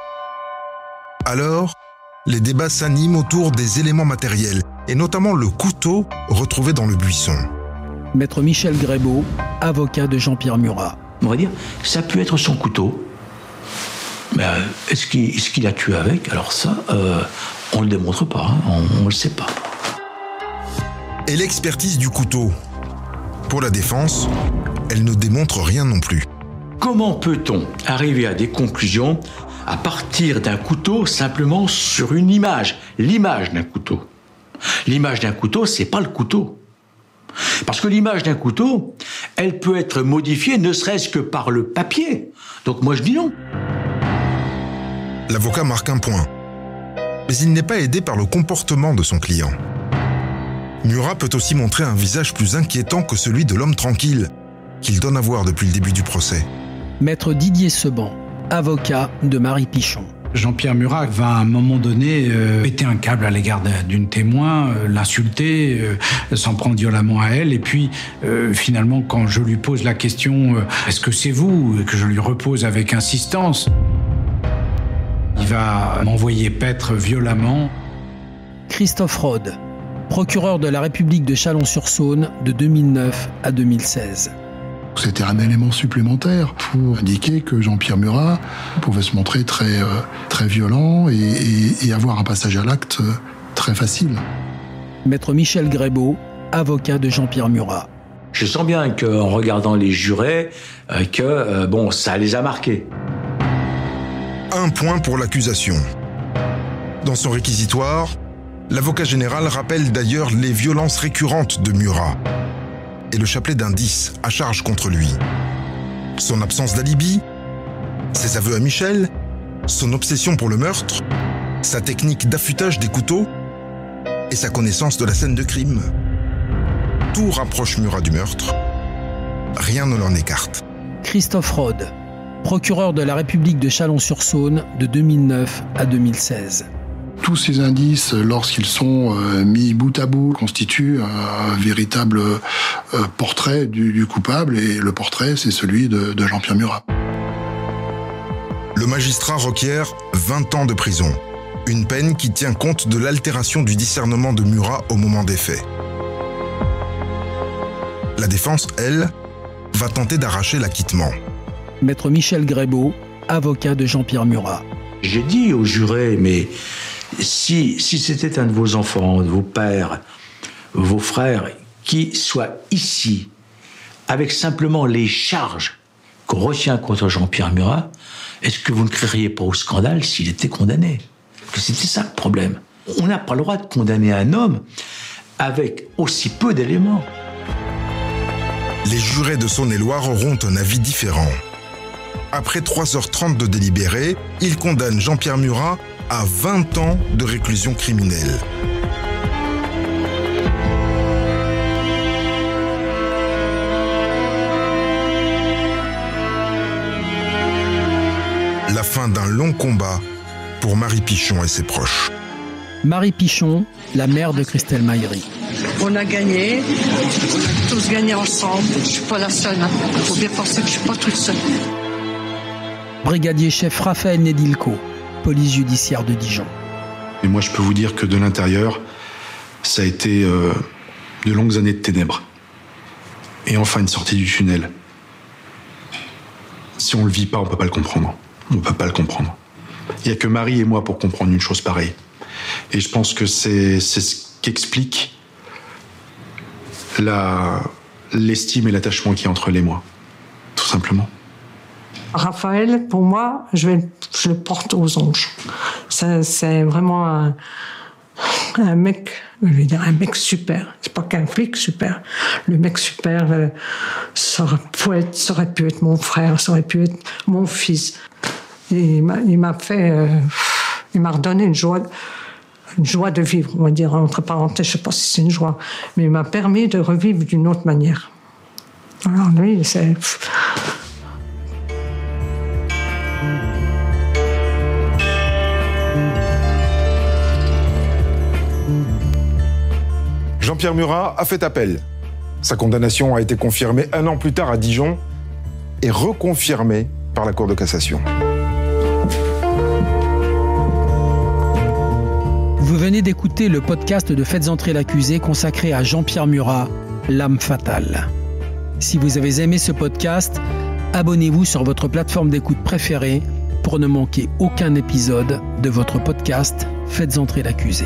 Alors, les débats s'animent autour des éléments matériels, et notamment le couteau retrouvé dans le buisson. Maître Michel Grébeau, avocat de Jean-Pierre Murat. On va dire, ça a pu être son couteau. Mais est-ce qu'il a tué avec? Alors ça, on ne le démontre pas, on ne le sait pas. Et l'expertise du couteau? Pour la défense, elle ne démontre rien non plus. Comment peut-on arriver à des conclusions à partir d'un couteau simplement sur une image, l'image d'un couteau? L'image d'un couteau, c'est pas le couteau. Parce que l'image d'un couteau, elle peut être modifiée ne serait-ce que par le papier. Donc moi je dis non. L'avocat marque un point. Mais il n'est pas aidé par le comportement de son client. Murat peut aussi montrer un visage plus inquiétant que celui de l'homme tranquille qu'il donne à voir depuis le début du procès. Maître Didier Seban, avocat de Marie Pichon. Jean-Pierre Murat va à un moment donné péter un câble à l'égard d'une témoin, l'insulter, s'en prendre violemment à elle. Et puis, finalement, quand je lui pose la question « Est-ce que c'est vous ?» et que je lui repose avec insistance, il va m'envoyer paître violemment. Christophe Rode, procureur de la République de Chalon-sur-Saône de 2009 à 2016. C'était un élément supplémentaire pour indiquer que Jean-Pierre Murat pouvait se montrer très violent et avoir un passage à l'acte très facile. Maître Michel Grébeau, avocat de Jean-Pierre Murat. Je sens bien qu'en regardant les jurés, ça les a marqués. Un point pour l'accusation. Dans son réquisitoire, l'avocat général rappelle d'ailleurs les violences récurrentes de Murat et le chapelet d'indices à charge contre lui. Son absence d'alibi, ses aveux à Michel, son obsession pour le meurtre, sa technique d'affûtage des couteaux et sa connaissance de la scène de crime. Tout rapproche Murat du meurtre. Rien ne l'en écarte. Christophe Rode, procureur de la République de Chalon-sur-Saône de 2009 à 2016. Tous ces indices, lorsqu'ils sont mis bout à bout, constituent un véritable portrait du coupable, et le portrait, c'est celui de Jean-Pierre Murat. Le magistrat requiert 20 ans de prison, une peine qui tient compte de l'altération du discernement de Murat au moment des faits. La défense, elle, va tenter d'arracher l'acquittement. Maître Michel Grébeau, avocat de Jean-Pierre Murat. J'ai dit aux jurés, mais si c'était un de vos enfants, de vos pères, vos frères, qui soit ici, avec simplement les charges qu'on retient contre Jean-Pierre Murat, est-ce que vous ne crieriez pas au scandale s'il était condamné? Parce que c'était ça le problème. On n'a pas le droit de condamner un homme avec aussi peu d'éléments. Les jurés de Saône-et-Loire auront un avis différent. Après 3h30 de délibéré, ils condamnent Jean-Pierre Murat à 20 ans de réclusion criminelle. La fin d'un long combat pour Marie Pichon et ses proches. Marie Pichon, la mère de Christelle Maïri. On a gagné, on a tous gagné ensemble. Je ne suis pas la seule. Il faut bien penser que je ne suis pas toute seule. Brigadier-chef Raphaël Nedilko, police judiciaire de Dijon. Et moi, je peux vous dire que de l'intérieur, ça a été de longues années de ténèbres. Et enfin, une sortie du tunnel. Si on le vit pas, on peut pas le comprendre. On peut pas le comprendre. Il y a que Marie et moi pour comprendre une chose pareille. Et je pense que c'est ce qu'explique l'estime et l'attachement qu'il y a entre elle et moi. Tout simplement. Raphaël, pour moi, je le porte aux anges. C'est vraiment un mec, je vais dire un mec super. C'est pas qu'un flic super. Le mec super, ça aurait pu être mon frère, ça aurait pu être mon fils. Il m'a redonné une joie de vivre, on va dire, entre parenthèses, je sais pas si c'est une joie, mais il m'a permis de revivre d'une autre manière. Alors lui, c'est... Jean-Pierre Murat a fait appel. Sa condamnation a été confirmée 1 an plus tard à Dijon et reconfirmée par la Cour de cassation. Vous venez d'écouter le podcast de Faites entrer l'accusé consacré à Jean-Pierre Murat, l'âme fatale. Si vous avez aimé ce podcast, abonnez-vous sur votre plateforme d'écoute préférée pour ne manquer aucun épisode de votre podcast Faites entrer l'accusé.